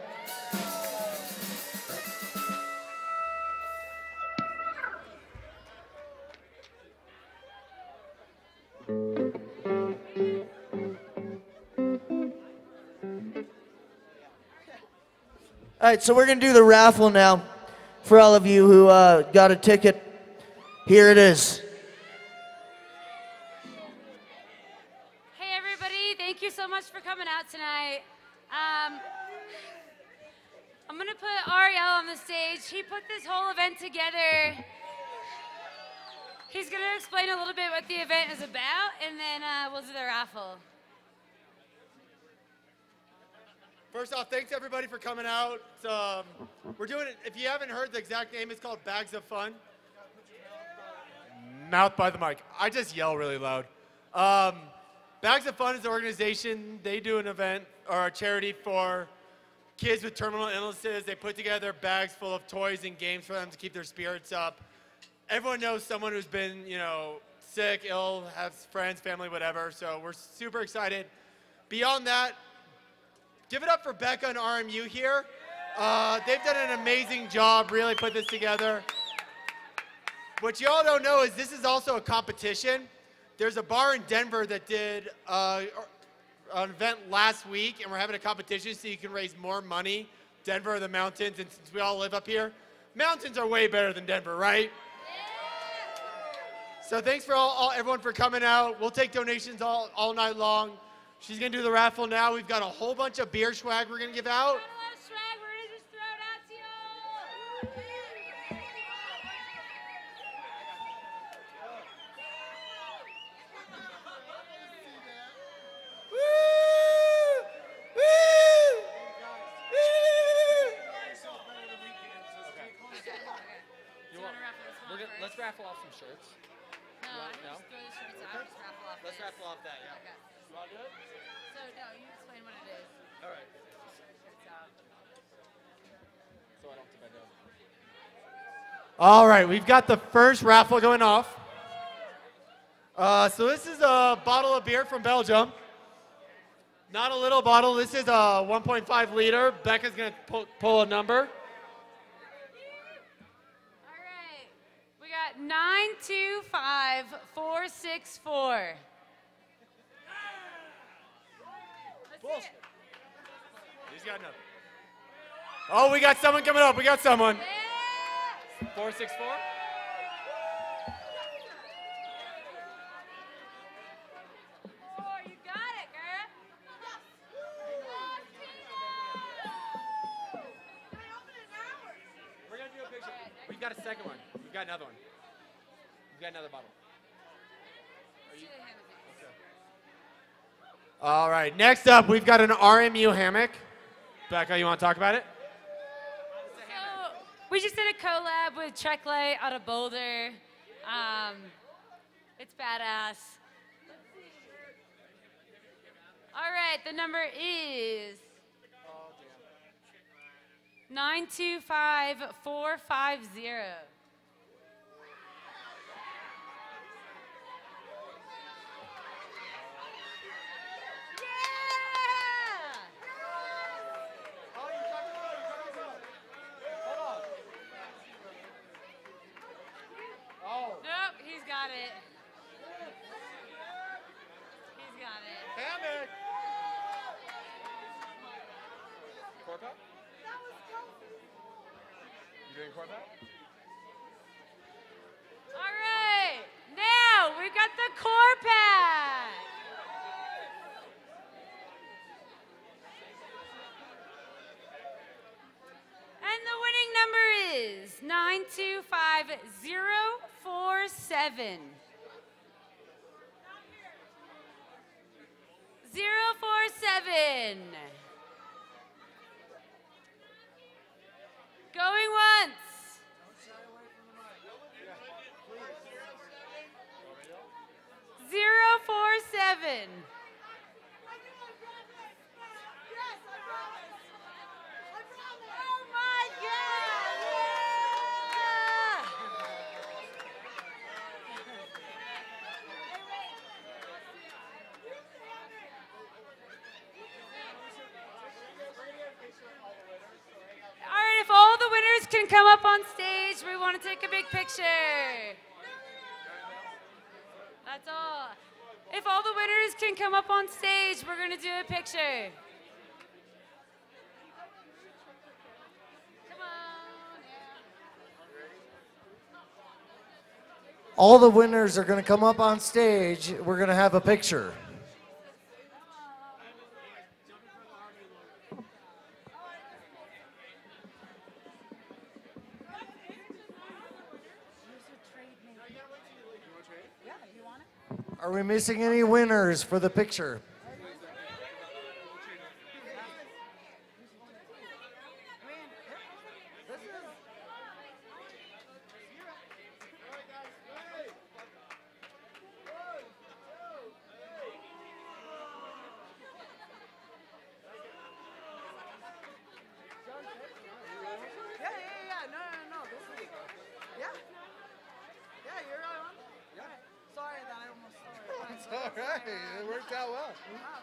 All right, so we're going to do the raffle now for all of you who uh, got a ticket. Here it is. Hey, everybody. Thank you so much for coming out tonight. Um, I'm going to put Ariel on the stage. He put this whole event together. He's going to explain a little bit what the event is about, and then uh, we'll do the raffle. First off, thanks everybody for coming out. Um, we're doing it, if you haven't heard the exact name, it's called Bags of Fun. Mouth by the mic. I just yell really loud. Um, Bags of Fun is an organization. They do an event or a charity for kids with terminal illnesses. They put together bags full of toys and games for them to keep their spirits up. Everyone knows someone who's been, you know, sick, ill, has friends, family, whatever. So we're super excited. Beyond that, give it up for Becca and R M U here. Uh, they've done an amazing job, really put this together. What you all don't know is this is also a competition. There's a bar in Denver that did uh, an event last week, and we're having a competition so you can raise more money. Denver or the mountains, and since we all live up here, mountains are way better than Denver, right? So thanks for all, all everyone for coming out. We'll take donations all, all night long. She's gonna do the raffle now. We've got a whole bunch of beer swag we're gonna give out. Let's raffle off some shirts. No, I can No? just throw the shirts out. Just raffle off Let's this. raffle off that, yeah. Okay. You want to do it? So, no, you explain what it is. All right. Shirts out. So I don't have to bend over. All right, we've got the first raffle going off. Uh, so this is a bottle of beer from Belgium. Not a little bottle. This is a one point five liter. Becca's gonna pull, pull a number. nine two five four six four. Bullshit. He's got nothing. Oh, we got someone coming up. We got someone. Four six four. Oh, you got it, girl. We're gonna do a picture. We've got a second one. We've got another one. We've got another bottle. Are you? Okay. All right, next up, we've got an R M U hammock. Becca, you want to talk about it? So, we just did a collab with Trek Light out of Boulder. Um, it's badass. All right, the number is nine two five four five zero. Nope, he's got it. He's got it. Hammock. Corpa? You doing Corpa? All right, now we've got the core pack. And the winning number is nine two five zero four seven. zero four seven. Going once. Zero four seven. Oh my God! Yeah! All right, if all the winners can come up on stage, we want to take a big picture. That's all. If all the winners can come up on stage, we're going to do a picture. Come on. All the winners are going to come up on stage. We're going to have a picture. Are we missing any winners for the picture? All right, it worked out well.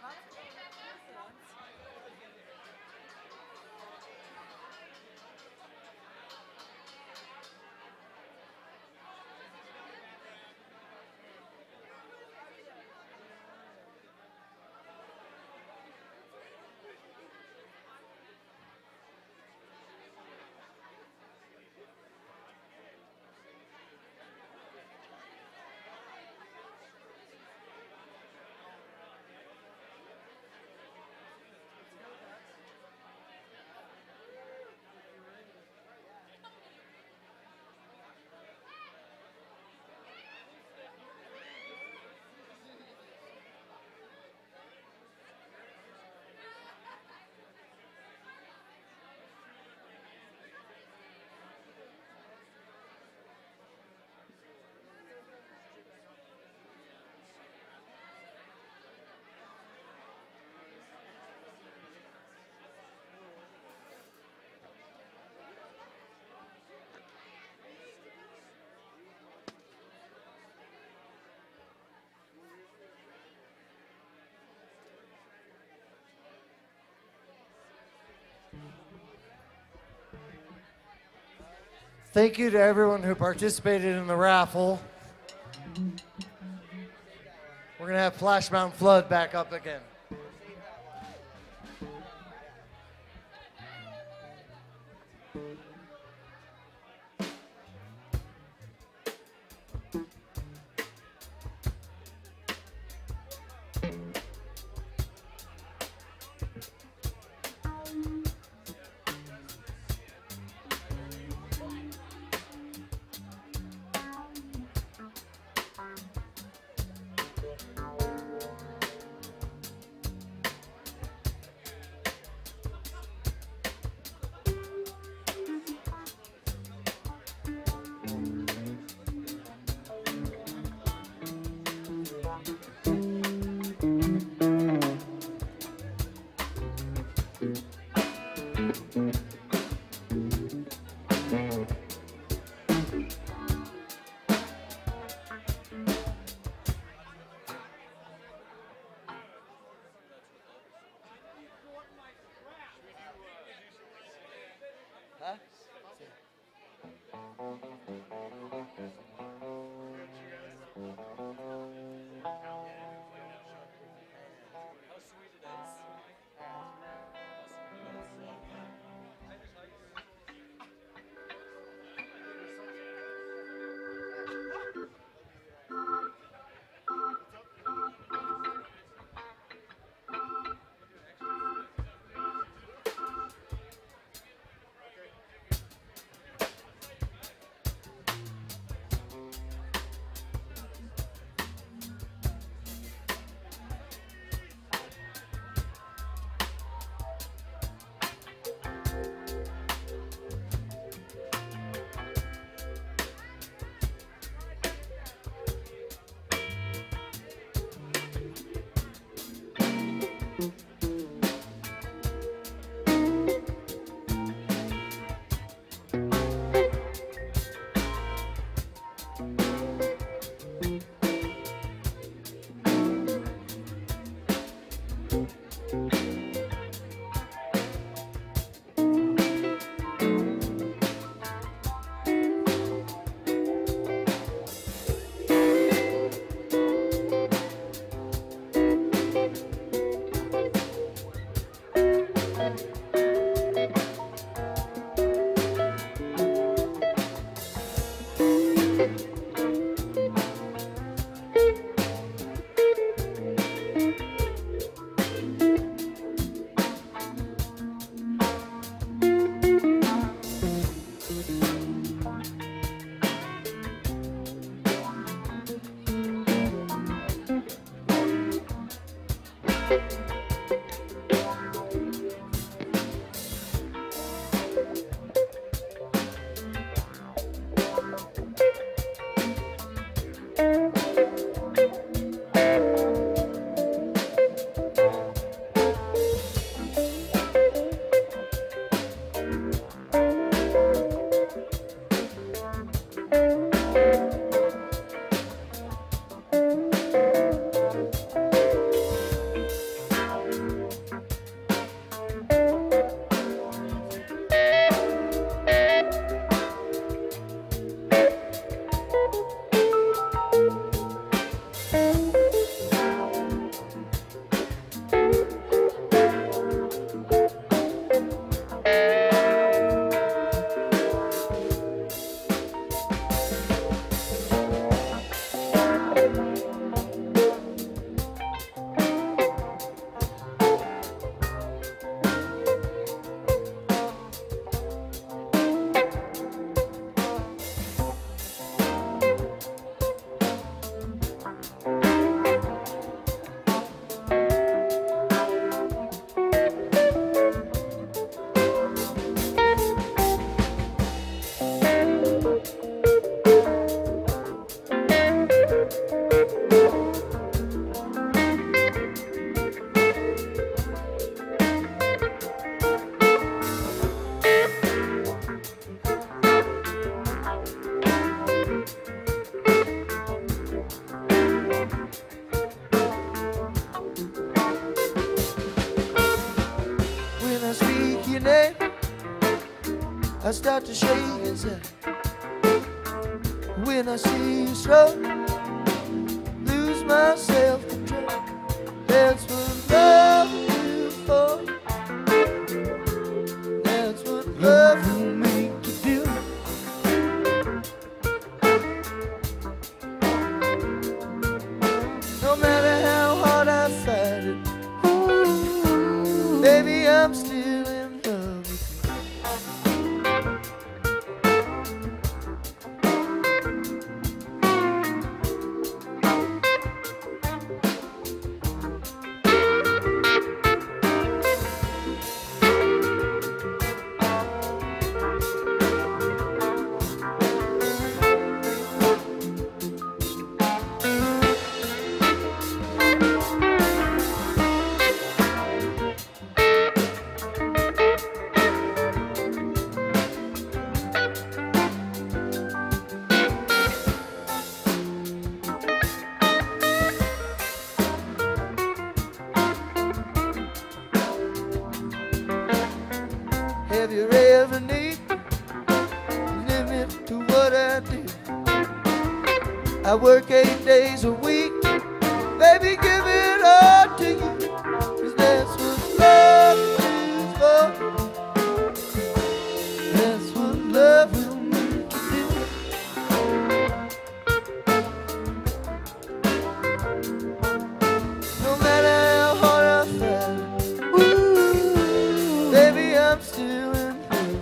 Thank you to everyone who participated in the raffle. We're going to have Flash Mountain Flood back up again. I start to shake inside. When I see you stroke, lose my self-control. That's what love is for. That's what love will make you do. No matter how hard I fight it, ooh, baby, I'm still in love with Have you ever need limit to what I do? I work eight days a week, baby, give it all to you, 'cause that's what love is for. That's what love will make you do. No matter how hard I fight, ooh, baby, I'm still in love.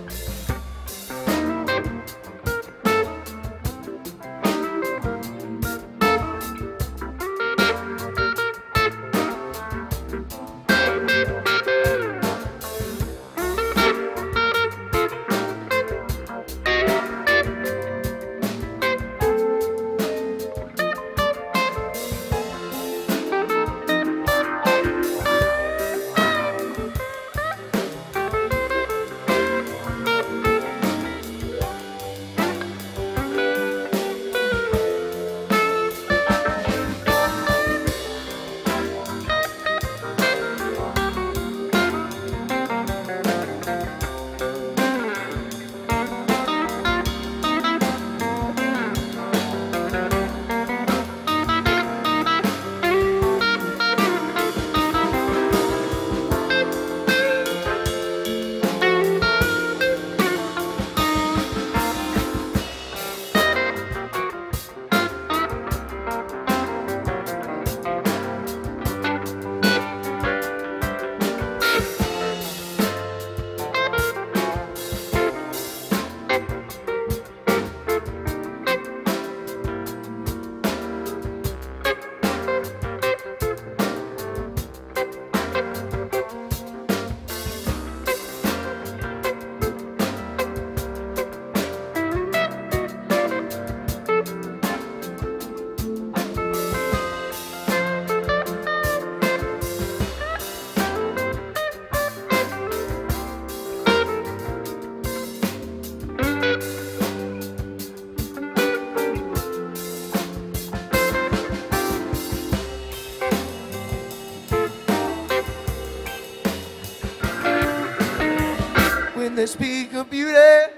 When they speak of beauty,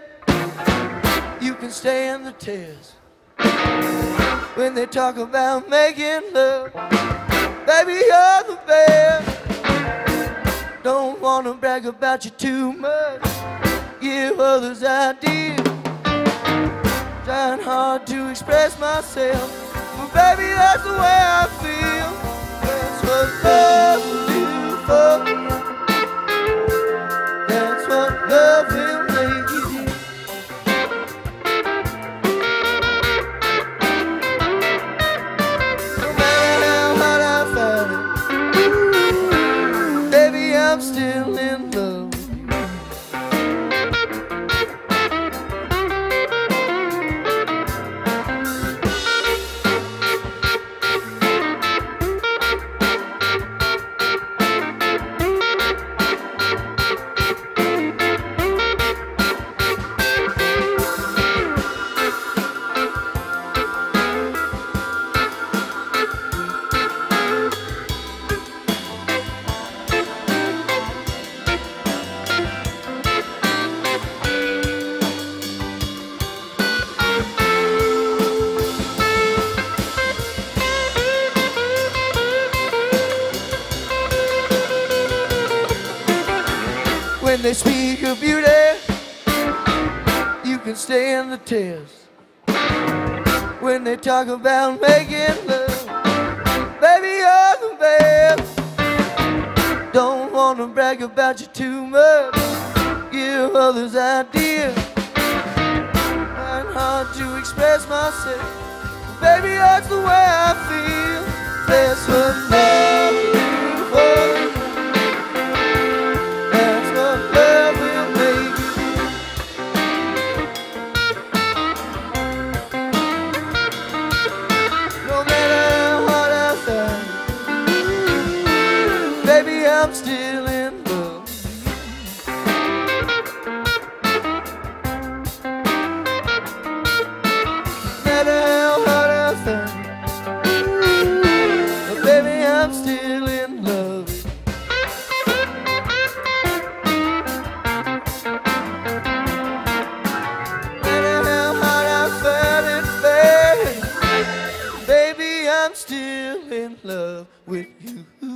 you can stand the test. When they talk about making love, baby, you're the best. Don't want to brag about you too much, give others ideas. Trying hard to express myself, but baby, that's the way I feel. That's what love will do for me. That's what love will make you do. No matter how hard I fight it, baby, I'm still in love with you. they speak of beauty, you can stand the test. When they talk about making love, baby, you're the best. Don't wanna brag about you too much, give others ideas. I'm hard to express myself, baby, that's the way I feel. That's what love will do for you. That's what love will make you do. No matter how hard I find, baby, I'm still in love. No matter how hard I find, baby, I'm still in love. No matter how hard I find it, baby, baby, I'm still in love with you.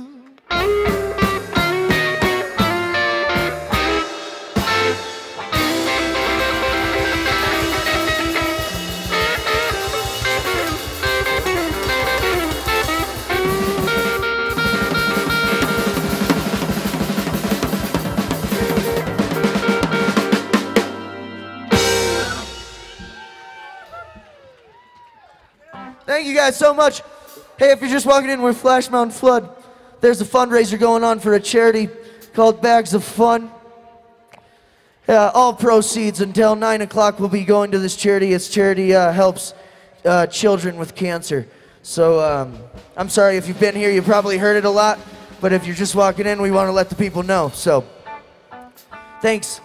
Thank you guys so much. Hey, if you're just walking in, we're Flash Mountain Flood. There's a fundraiser going on for a charity called Bags of Fun. Uh, all proceeds until nine o'clock will be going to this charity. This charity uh, helps uh, children with cancer. So um, I'm sorry if you've been here, you probably heard it a lot. But if you're just walking in, we want to let the people know. So thanks.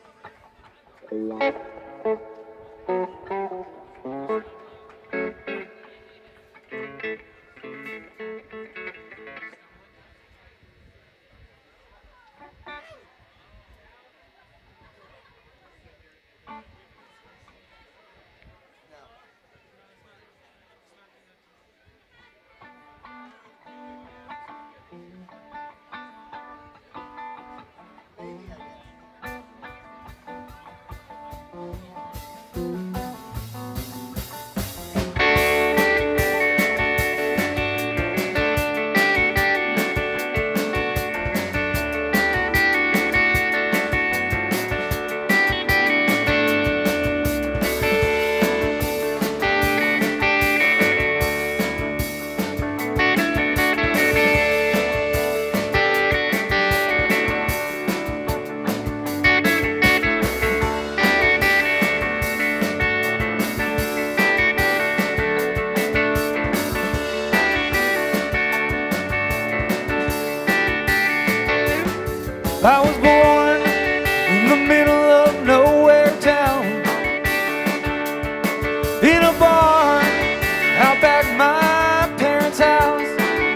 I was born in the middle of nowhere town, in a barn out back my parents' house.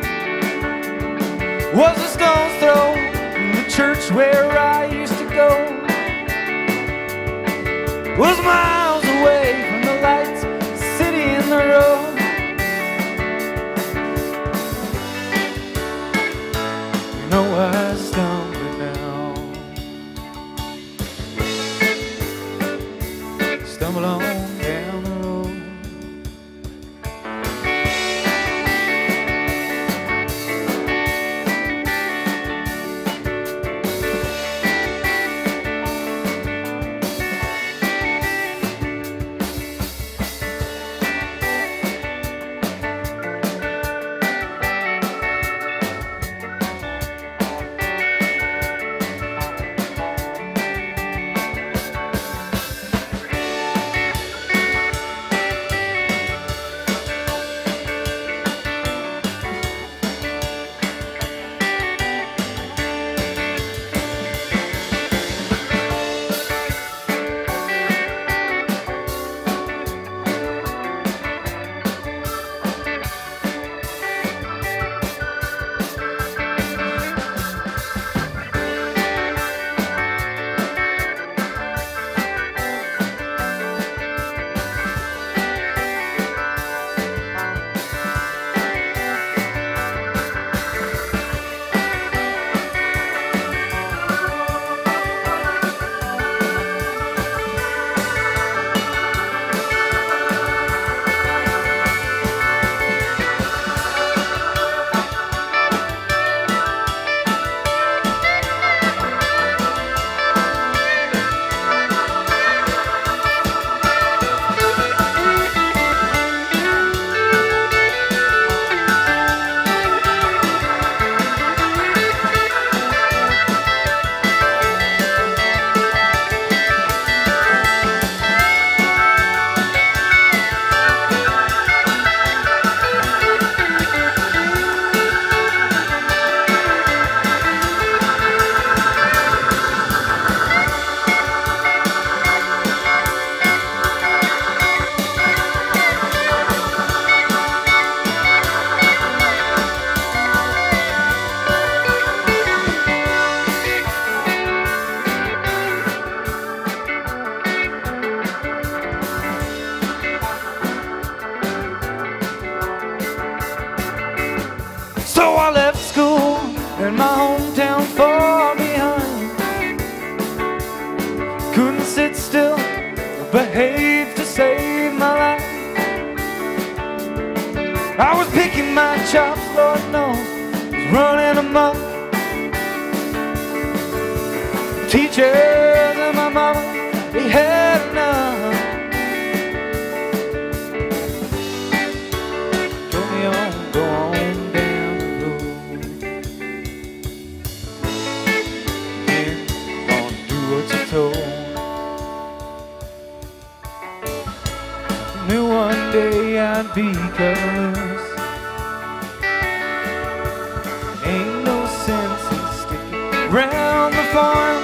Was a stone's throw from the church where I used to go. Was miles away from the lights, city in the road. You know I stumbled stumble on down the road. behaved to save my life. I was picking my chops, Lord knows, was running amok. Teachers and my mama, they had enough. Told me on, go on down the road. Again, gonna do what you're told. Knew one day I'd be colorless. Ain't no sense in sticking around the farm.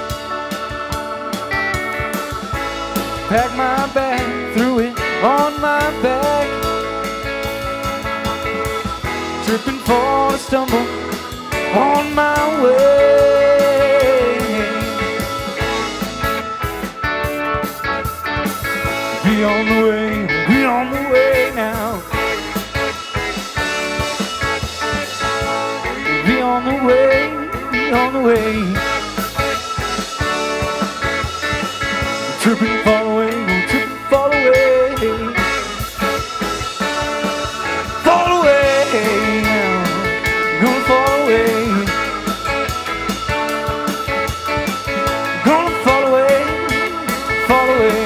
Pack my bag, threw it on my back. Trip and fall, stumble on my way. Be on the way, be on the way now. Be on the way, be on the way. Trip and fall away, go trip and fall away. Fall away now, gonna fall away. Gonna fall away, fall away.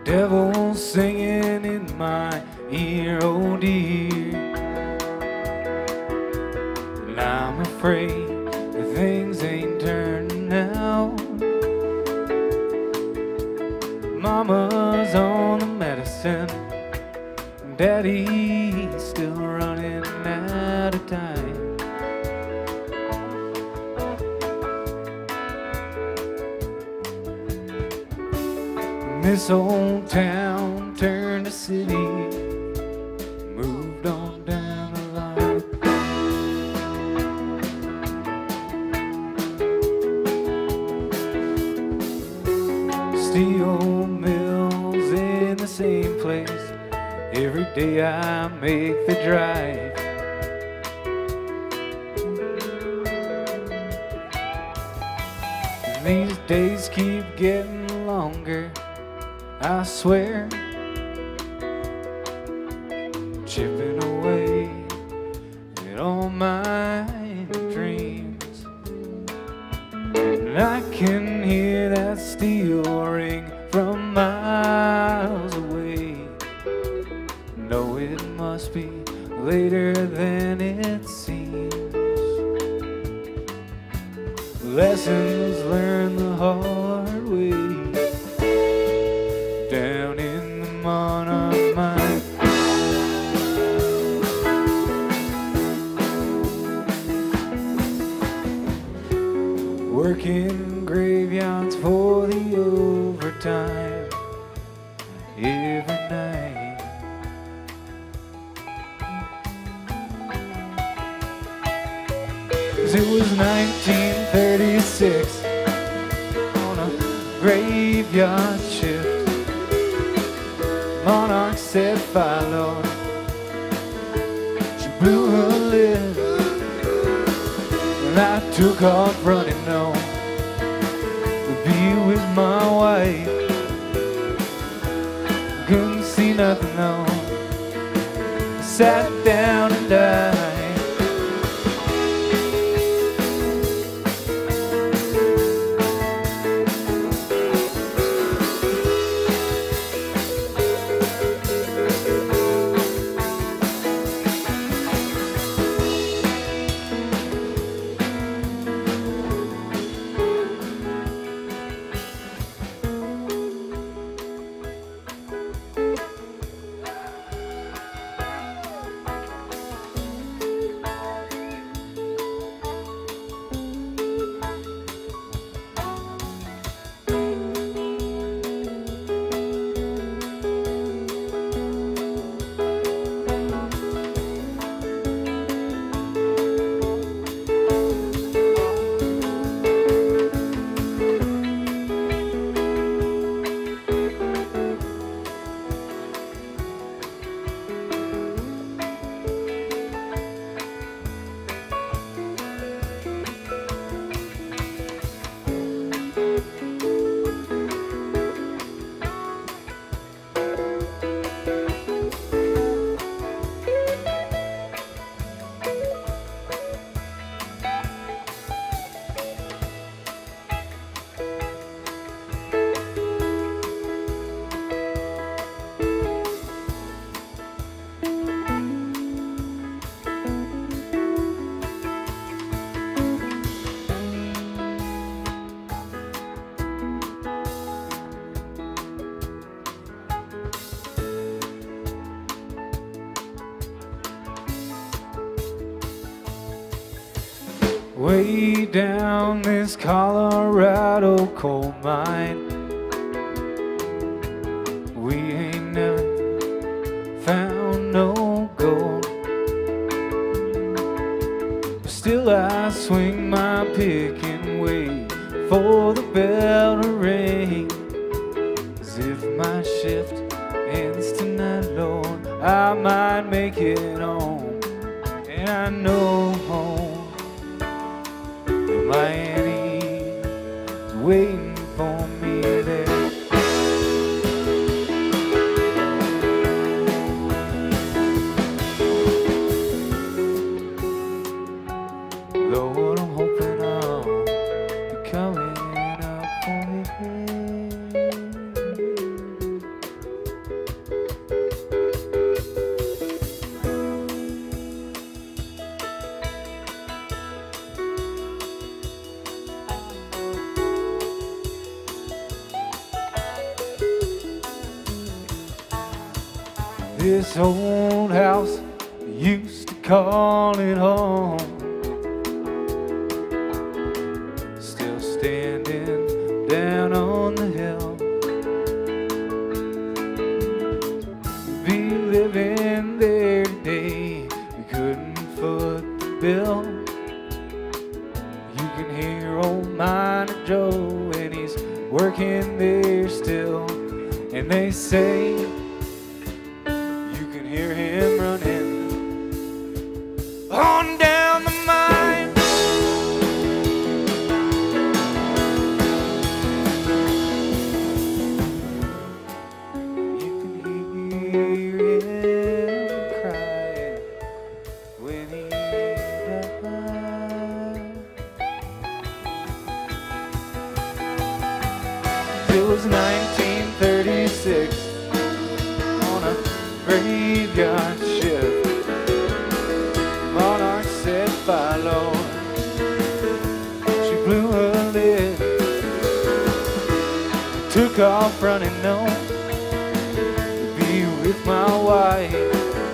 devil singing in my ear, oh dear. And I'm afraid that things ain't turning out. Mama's on the medicine, Daddy's still running out of time. This old town turned to city, moved on down the line. Steel mills in the same place, every day I make the drive. And these days keep getting longer, I swear, chipping away at all my dreams. And I can hear that steel ring from miles away. No, it must be later than it seems. Lessons learned the hard way, down in the monarch mine. Working graveyards for the overtime every night. 'Cause it was nineteen thirty-six on a graveyard shift. Monarch said, "Fire, Lord." She blew her lid, and I took off running on to be with my wife. Couldn't see nothing on. I sat down and died. Way down this Colorado coal mine, we ain't never found no gold. But still I swing my pick and wait for the bell to ring. As if my shift ends tonight, Lord, I might make it home. And I know home, my Annie's waiting for me there. Lord, I'm hoping I'll be coming up for me. This old house, used to call it home, still standing down on the hill. Be living there today, we couldn't foot the bill. You can hear old miner Joe, and he's working there still. And they say you can hear him running on down the mine. You can hear him crying when he died. It was nineteen thirty-six on a graveyard shift. Monarch said fire low. She blew her lid, took off running no to be with my wife.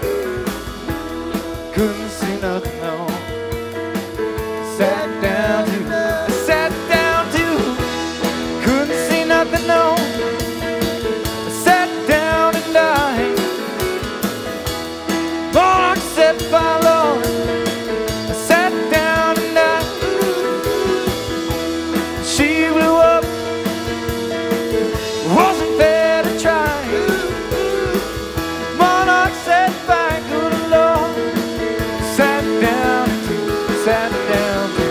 Couldn't see nothing no. Sat down to, sat down to, couldn't see nothing no. Sat down and died. Monarch said fire low. I sat down and died. She blew up. Wasn't fair to try. Monarch said fire, good Lord. Sat down and sat down to.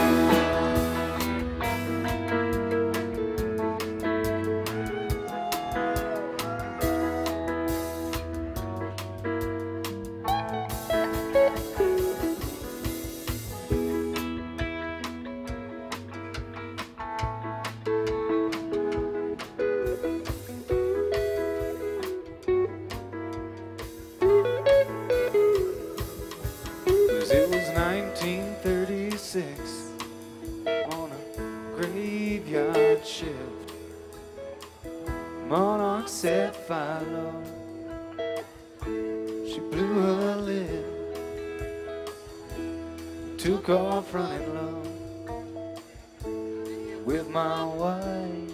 It was nineteen thirty-six on a graveyard shift. Monarch set fire low. She blew her lid, took off running low with my wife.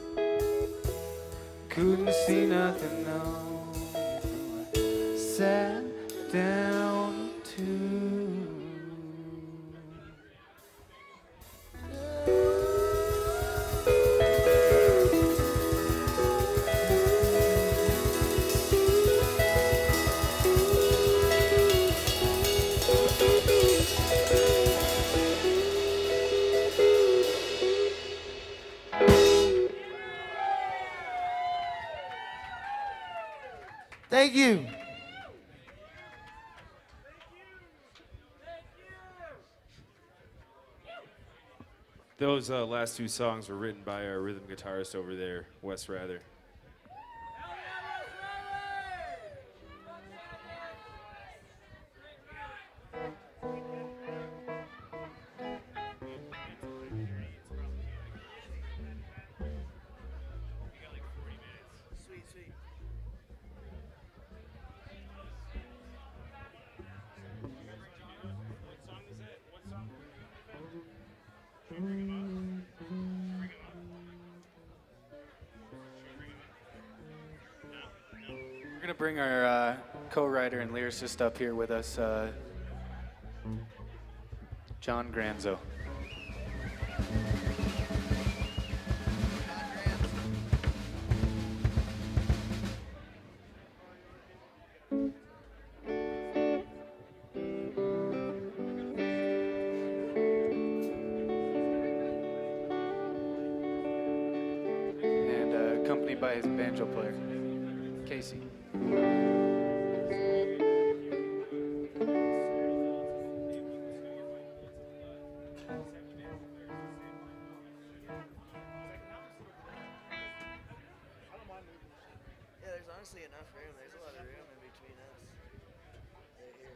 Couldn't see nothing, no. Sat down to. Thank you. Those uh, last two songs were written by our rhythm guitarist over there, Wes Rather. Sweet, sweet. We're gonna bring our uh, co-writer and lyricist up here with us, uh, John Granzo. And uh, accompanied by his banjo player, Casey. Yeah, there's honestly enough room. There's a lot of room in between us. Right here.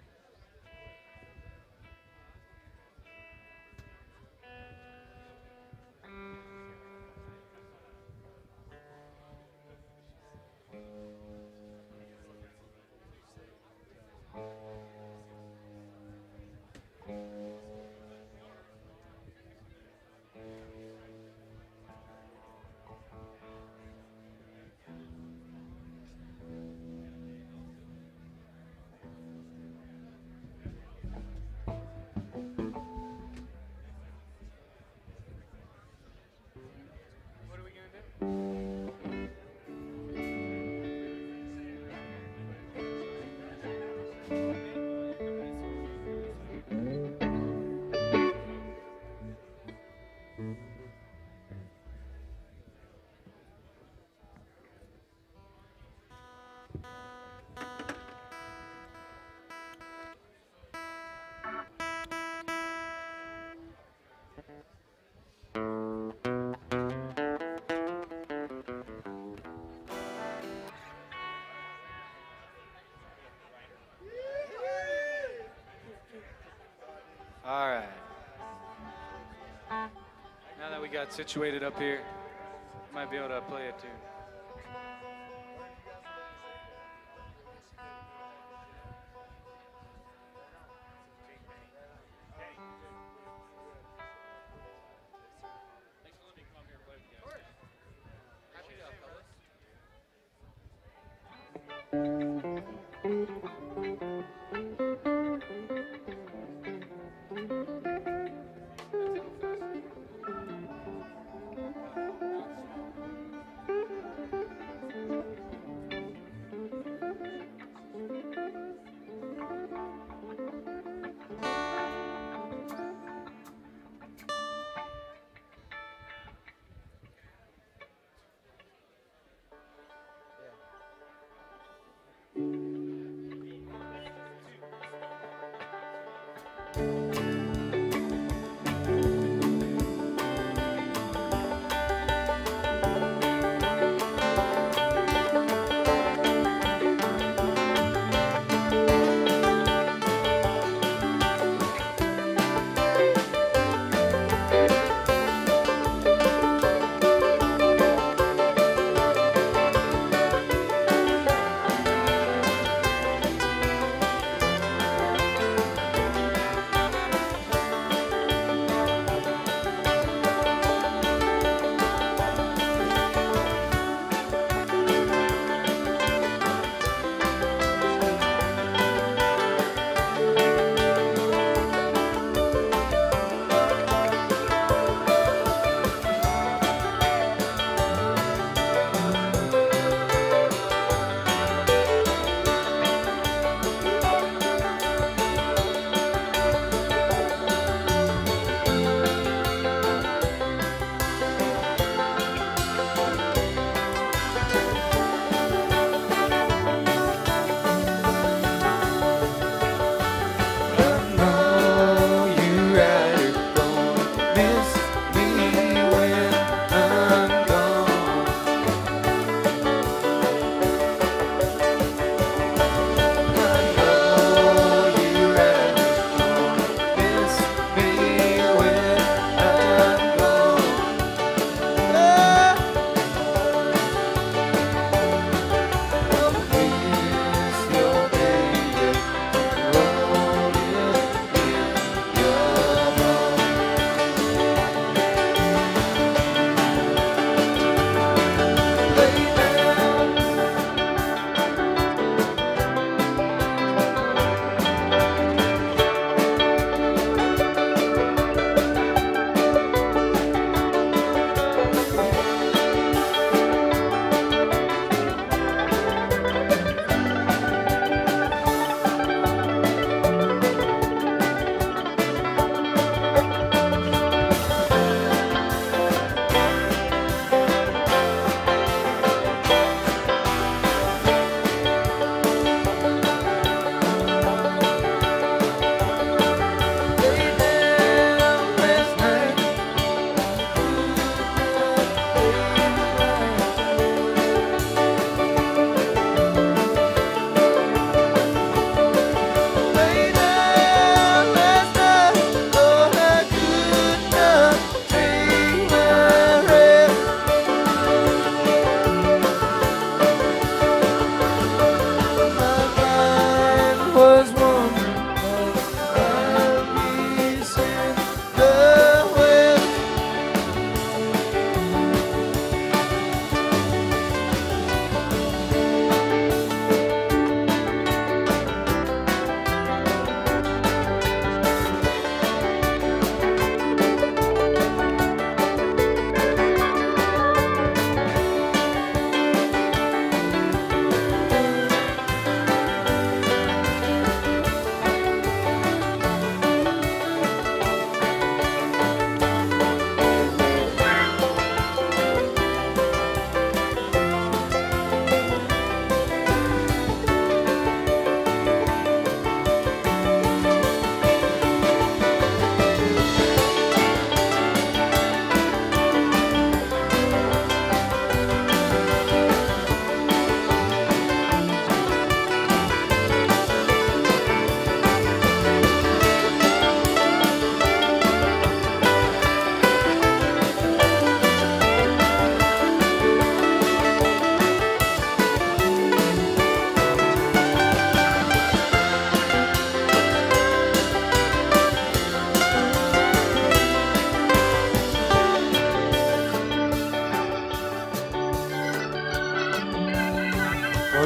got situated up here. Might be able to play it too.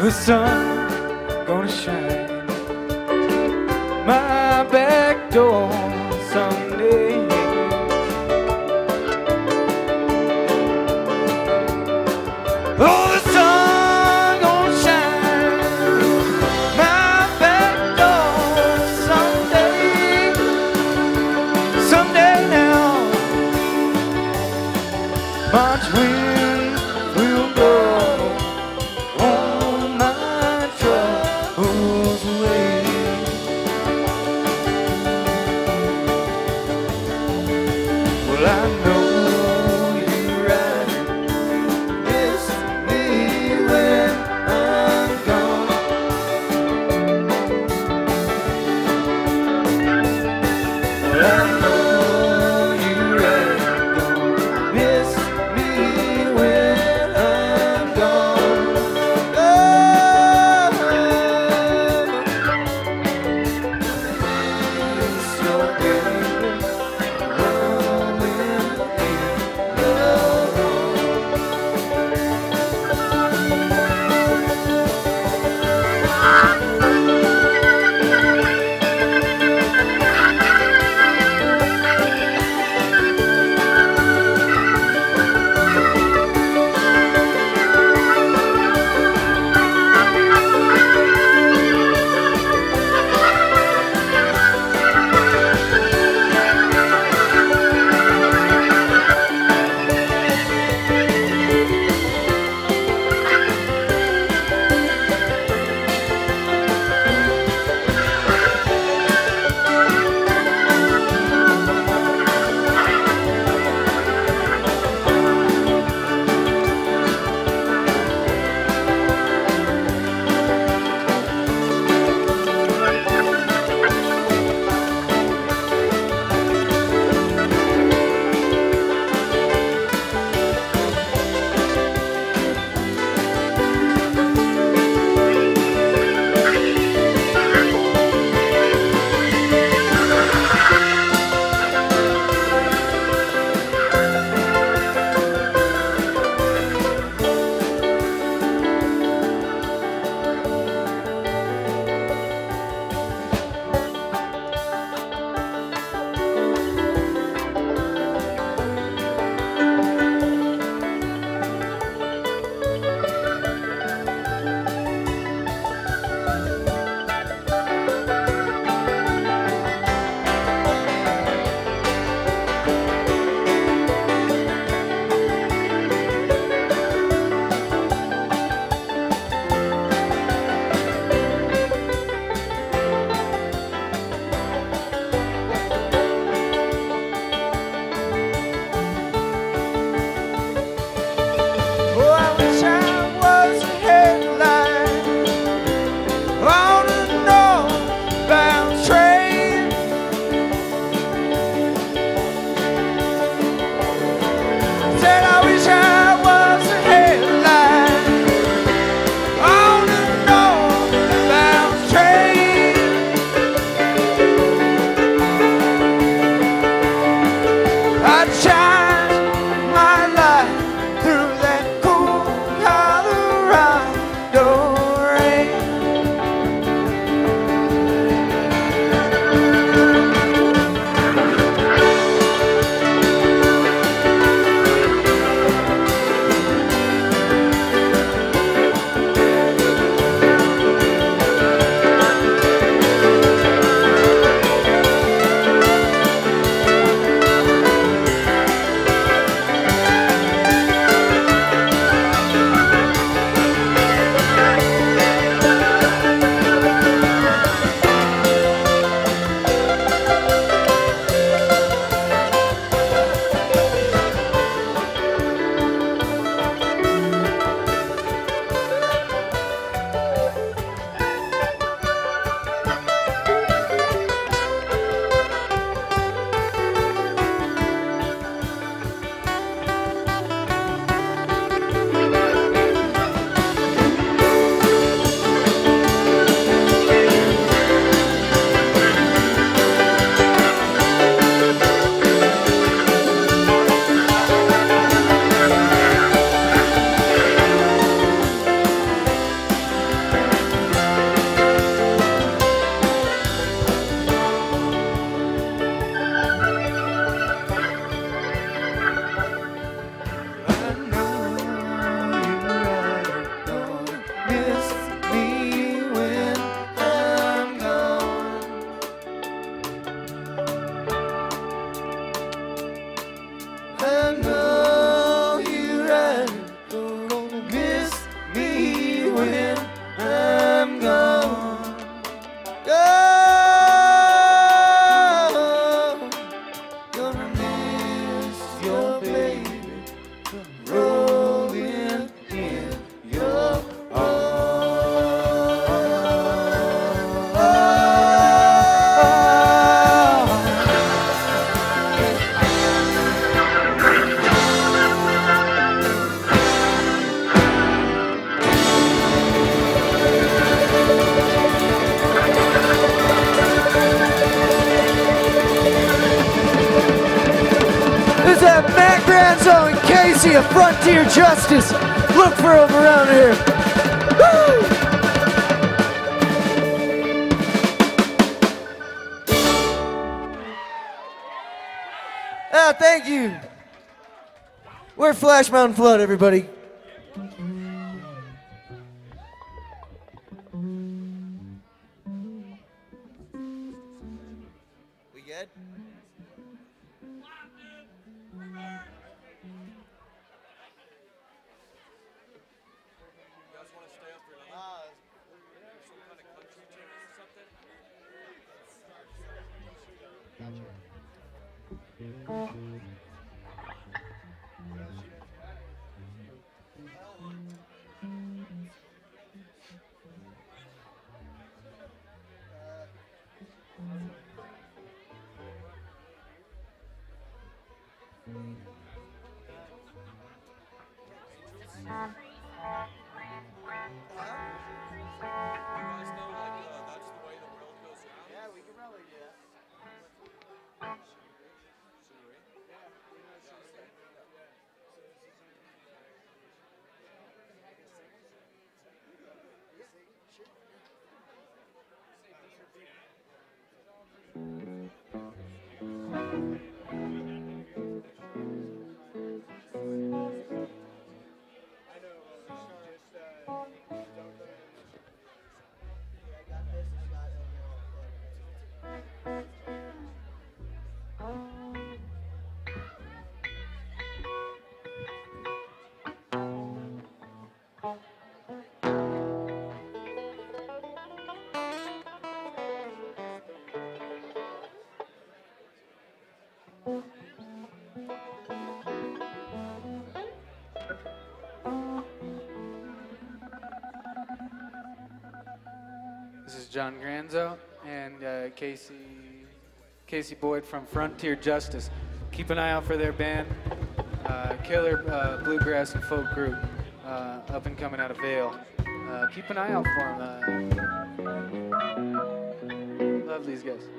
the sun gonna shine my back door someday. Oh, the sun gonna shine my back door someday. Someday now, March wind will blow all my troubles away. Well, I know you're right. Miss me when I'm gone. Well, I know you're right. Don't miss me when I'm gone. Oh, it's so good. Rolling in love. Granzo and Casey of Frontier Justice. Look for them around here. Woo! Ah, thank you. We're Flash Mountain Flood, everybody. We good? This is John Granzo and uh, Casey Casey Boyd from Frontier Justice. Keep an eye out for their band, uh, killer uh, bluegrass and folk group, uh, up and coming out of Vail. Uh, keep an eye out for them. Uh, love these guys.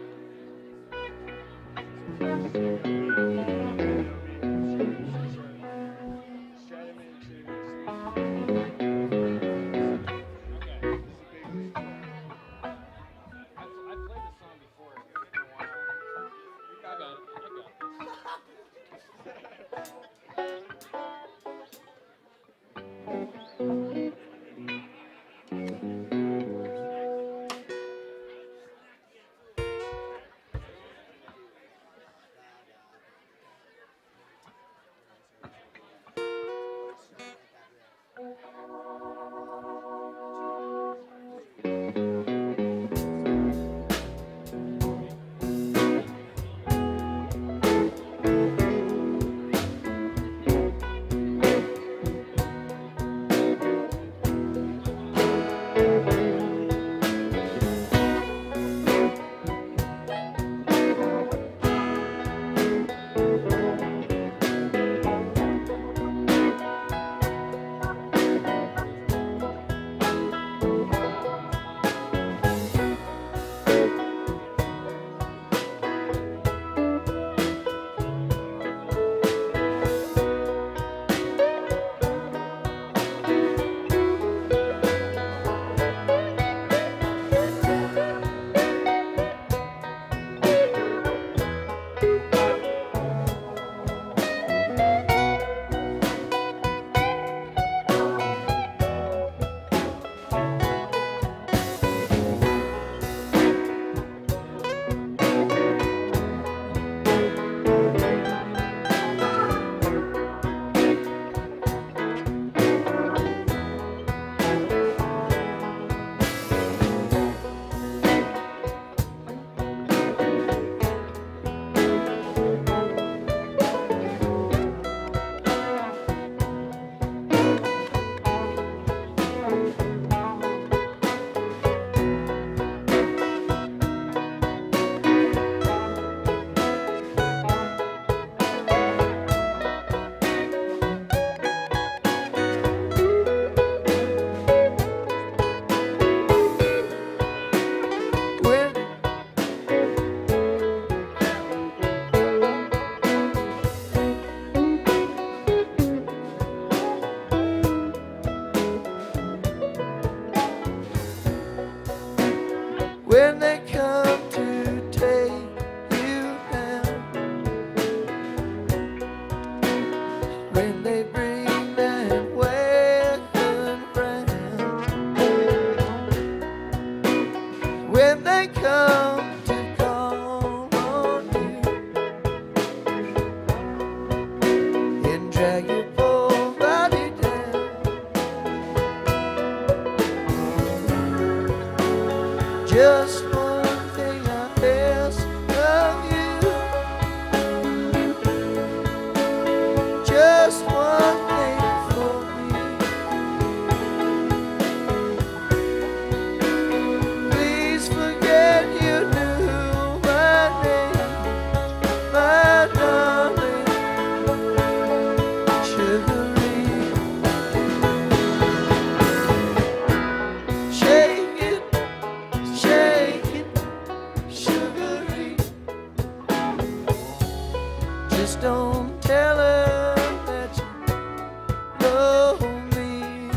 Just don't tell her that you love me.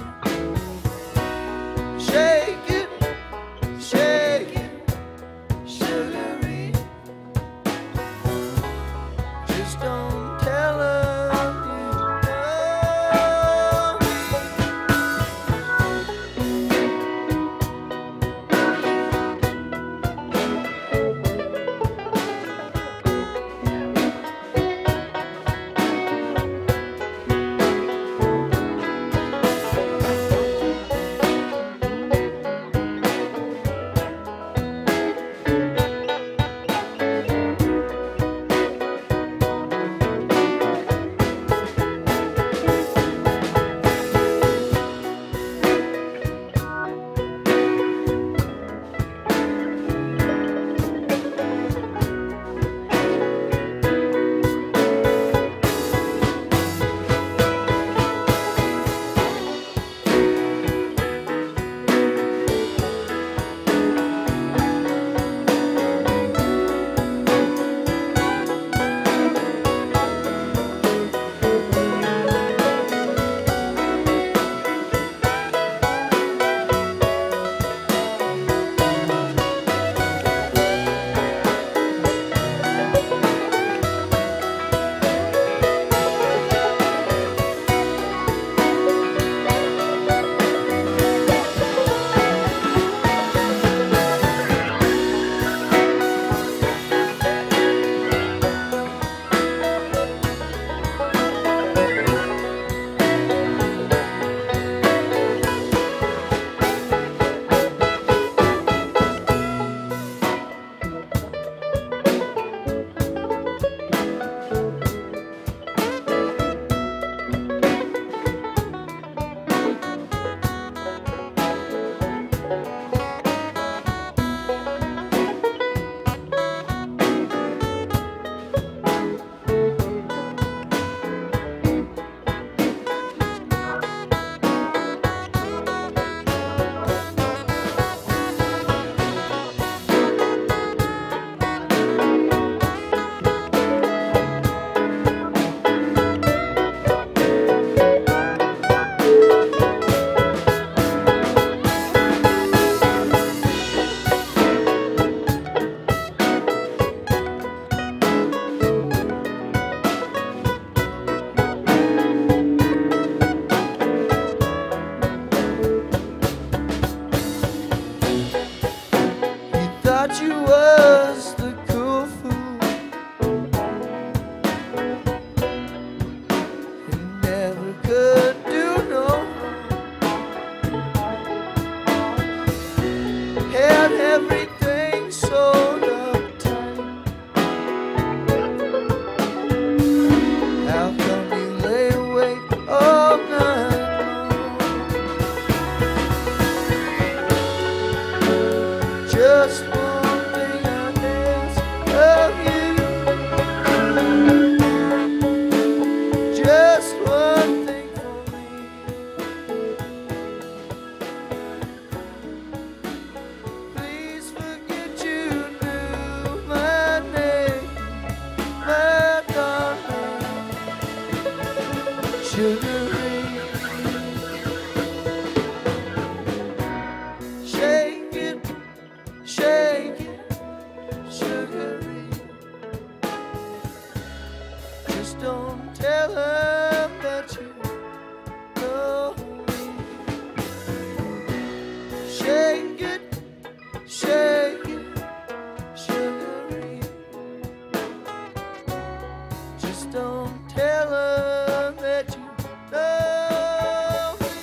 Shake it, shake it, sugary. Just don't tell her you love me. Thought you was the cool fool. You never could do no harm. Had everything sold up tight. How come you lay awake all night long? Just shake it, shake it, sugary. Just don't tell her that you love me. Shake it, shake it, sugary. Just don't tell her that you love me.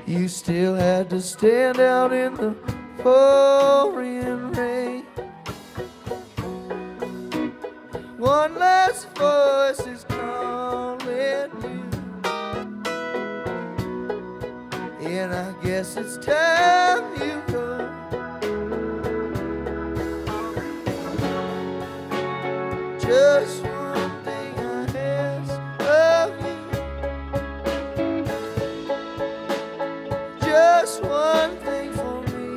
You still had to stand out in the pouring rain. One last voice is calling you, and I guess it's time you go. Just one thing I ask of you, just one thing for me.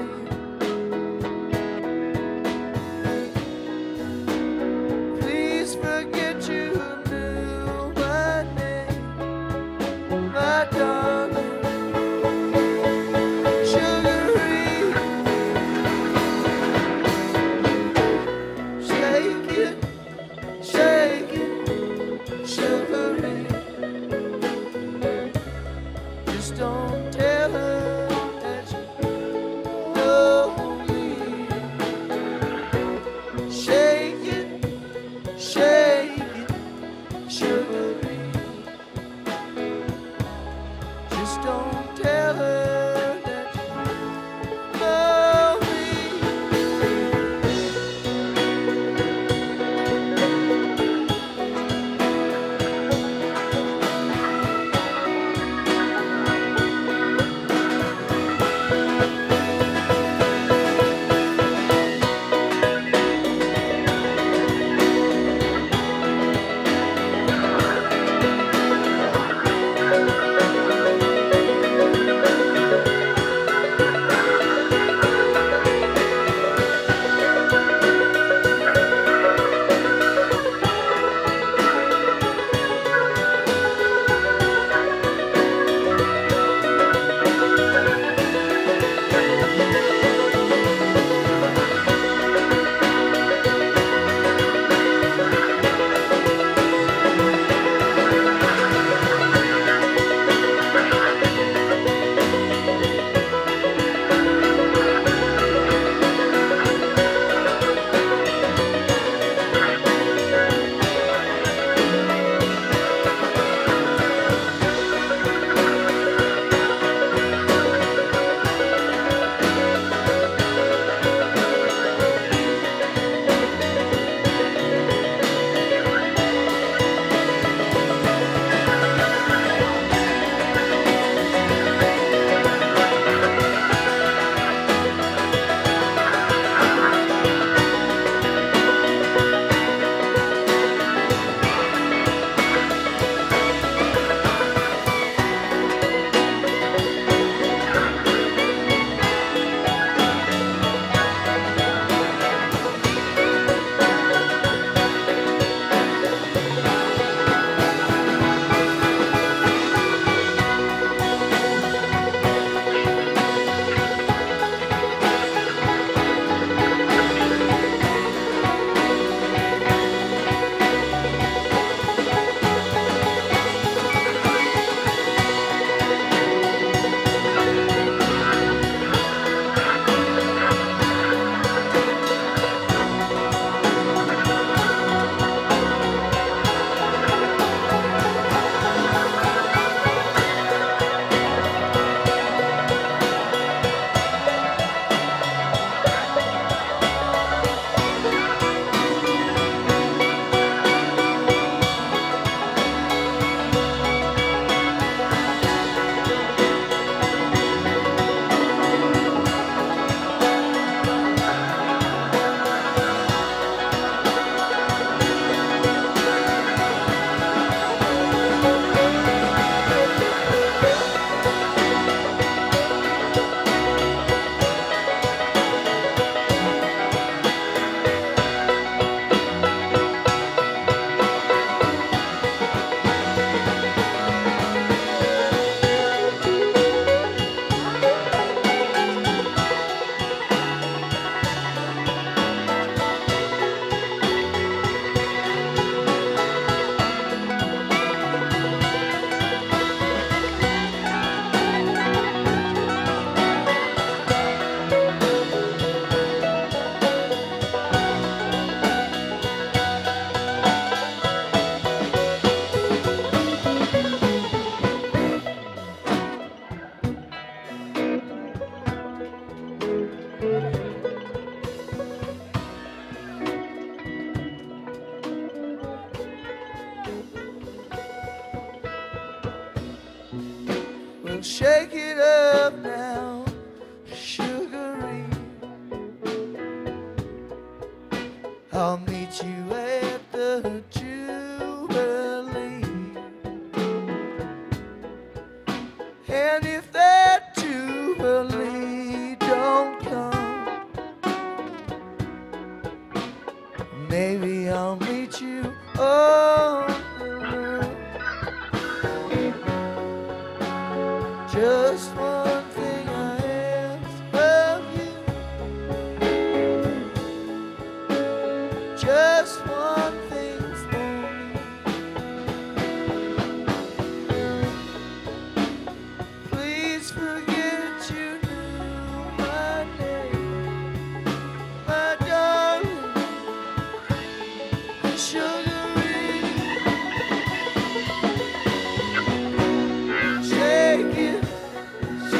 Please forget you knew my name, my darling. Sugary, shake it, shake it, sugary. Just don't tell her that you know me. Shake it, shake it, sugary. Just don't tell her that you know me. We'll shake it up now, sugary. I'll meet you at the Jubilee. And if that Jubilee don't come, maybe I'll meet you on the road. Just one thing I ask of you. Just one thing for me. Please forget you knew my name, my darling, sugary. Shake it.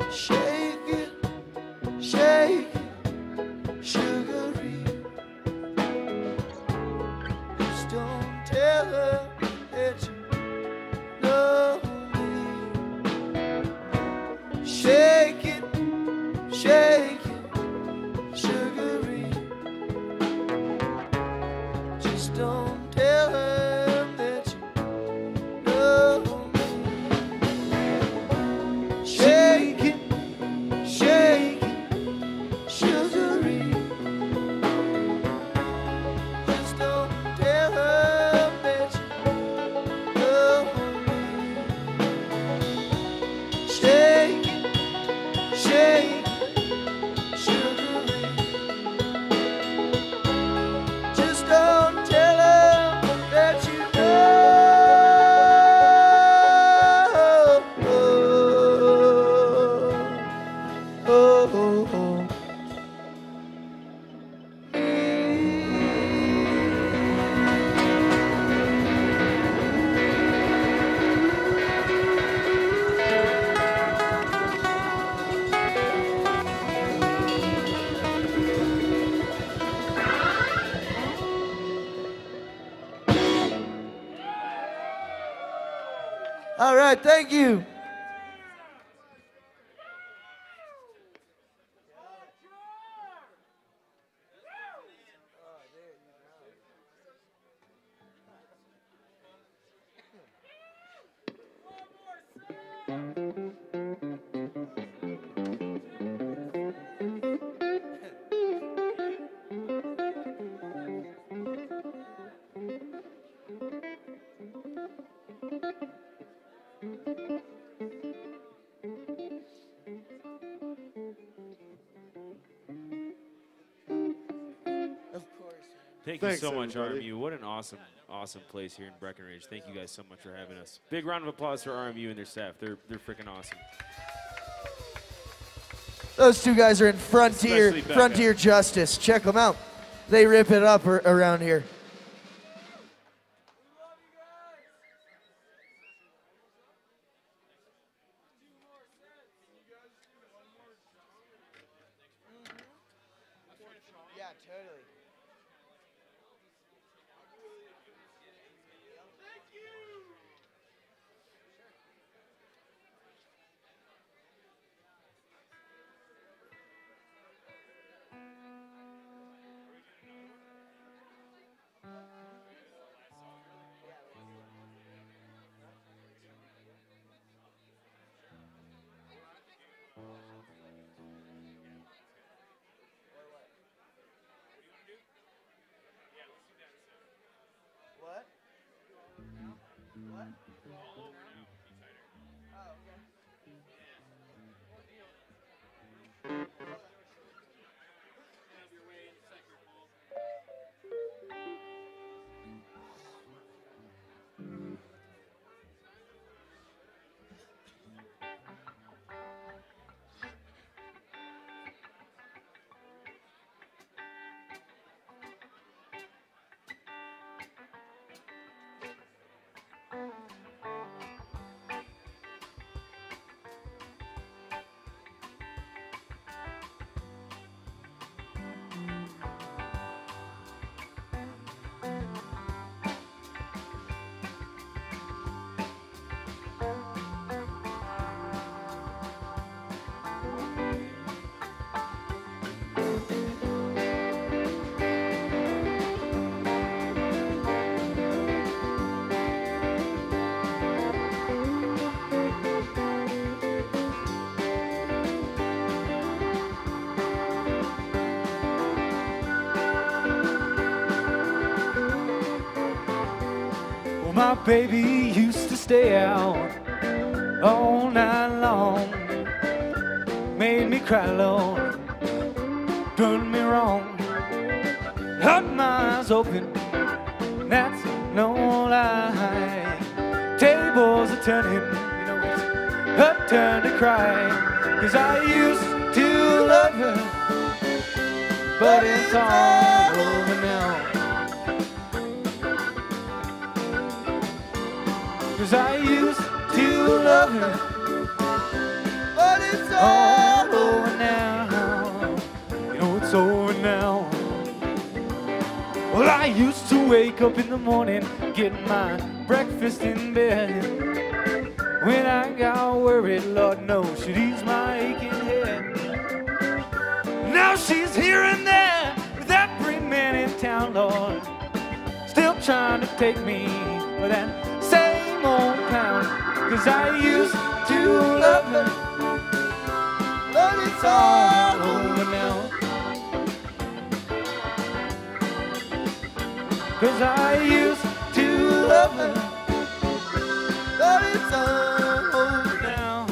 Shake it, shake it, sugary. Just don't tell her that you love me. Shake it, shake it, sugary. Just don't tell her that you love me. Shake it, shake it, sugary. Just don't tell her that you love me. Shake it, shake it, sugary. Just don't tell her that you know. Oh, oh, oh. All right, thank you. Thank Thanks, you so much, everybody. R M U. What an awesome, awesome place here in Breckenridge. Thank you guys so much for having us. Big round of applause for R M U and their staff. They're they're freaking awesome. Those two guys are in Frontier, Especially Becca. Frontier Justice. Check them out. They rip it up ar- around here. Yeah, totally. What? What? Oh, okay. Well, my baby used to stay out all night long, made me cry, Lord, done me wrong. Had my eyes open, that's no lie. Tables are turning, you know it's her turn to cry. Cause I used to love her, but it's all over now. Cause I used to love her, but it's all over now. You know it's over now. Well, I used to wake up in the morning, get my breakfast in bed. When I got worried, Lord knows she'd ease my aching head. Now she's here and there with every man in town, Lord, still trying to take me for that same old clown. Cause I used to love her, but it's all over now. Cause I used to love her, but it's all over now.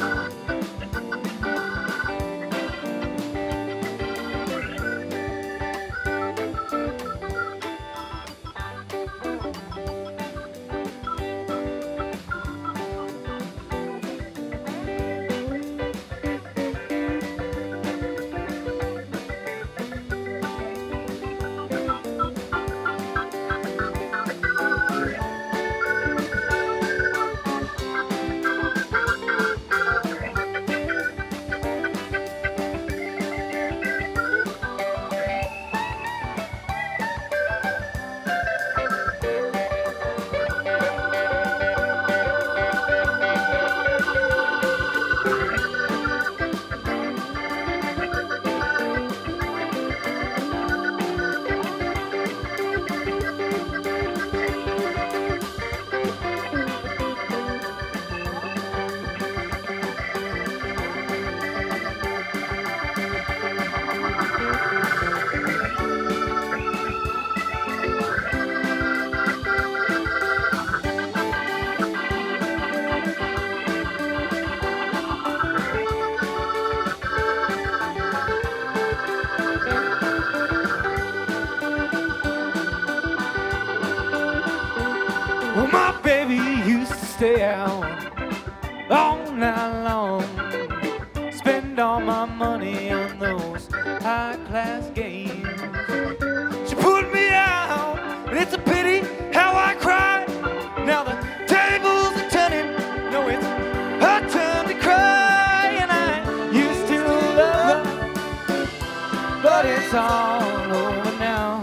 Well, my baby used to stay out all night long, spend all my money on those high-class games. She put me out, and it's a pity how I cried. Now the tables are turning, no, it's her turn to cry. And I used to love her, but it's all over now.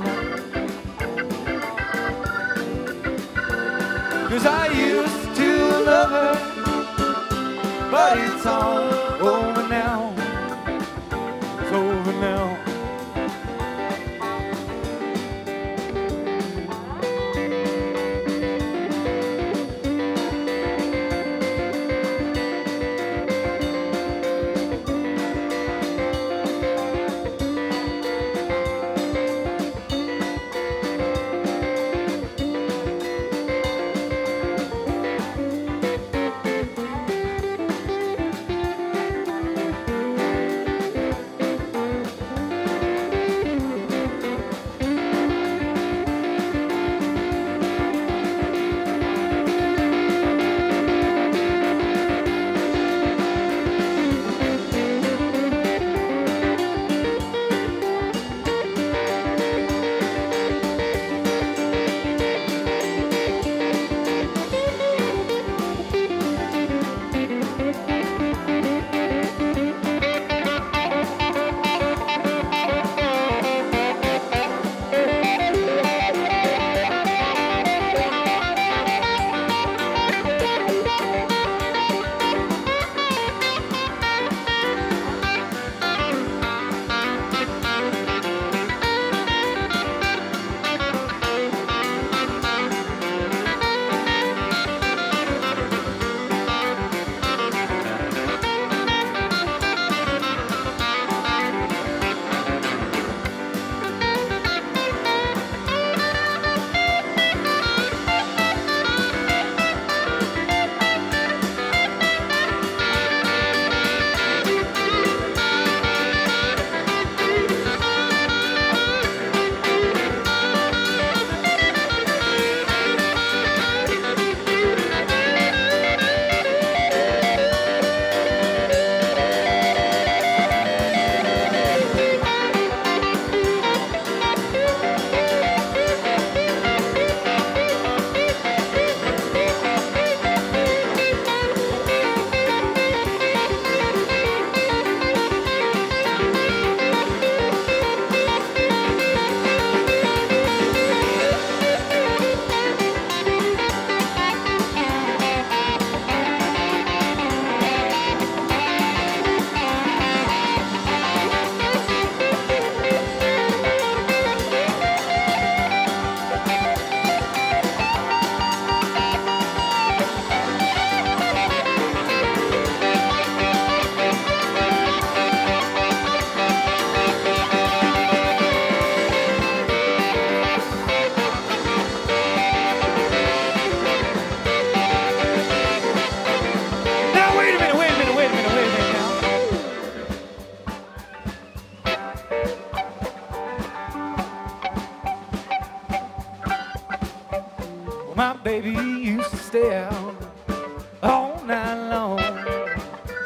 Cause I used to love her, but it's all over now. It's over now.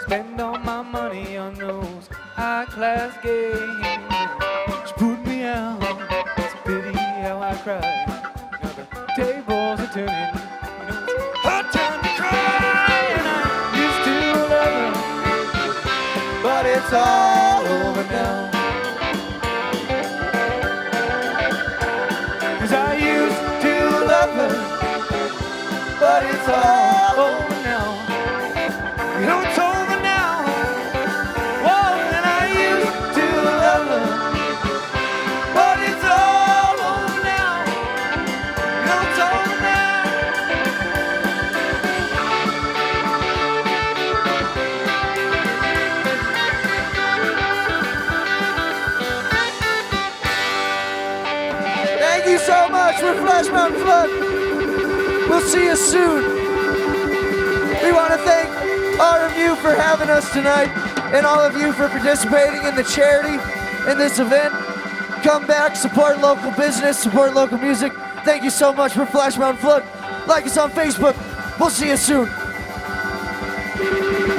spend all my money on those high-class games. She put me out, it's a pity how I cried. Now the tables are turning, you know it's her turn to cry. And I used to love her, but it's all over now. Cause I used to love her, but it's all over now. You know it's over now. Whoa, and I used to love her, but it's all over now. You know it's over now. Thank you so much for Flash Mountain Flood. We'll see you soon. We want to thank all of you for having us tonight and all of you for participating in the charity in this event. Come back, support local business, support local music. Thank you so much for Flash Mountain Flood. Like us on Facebook. We'll see you soon.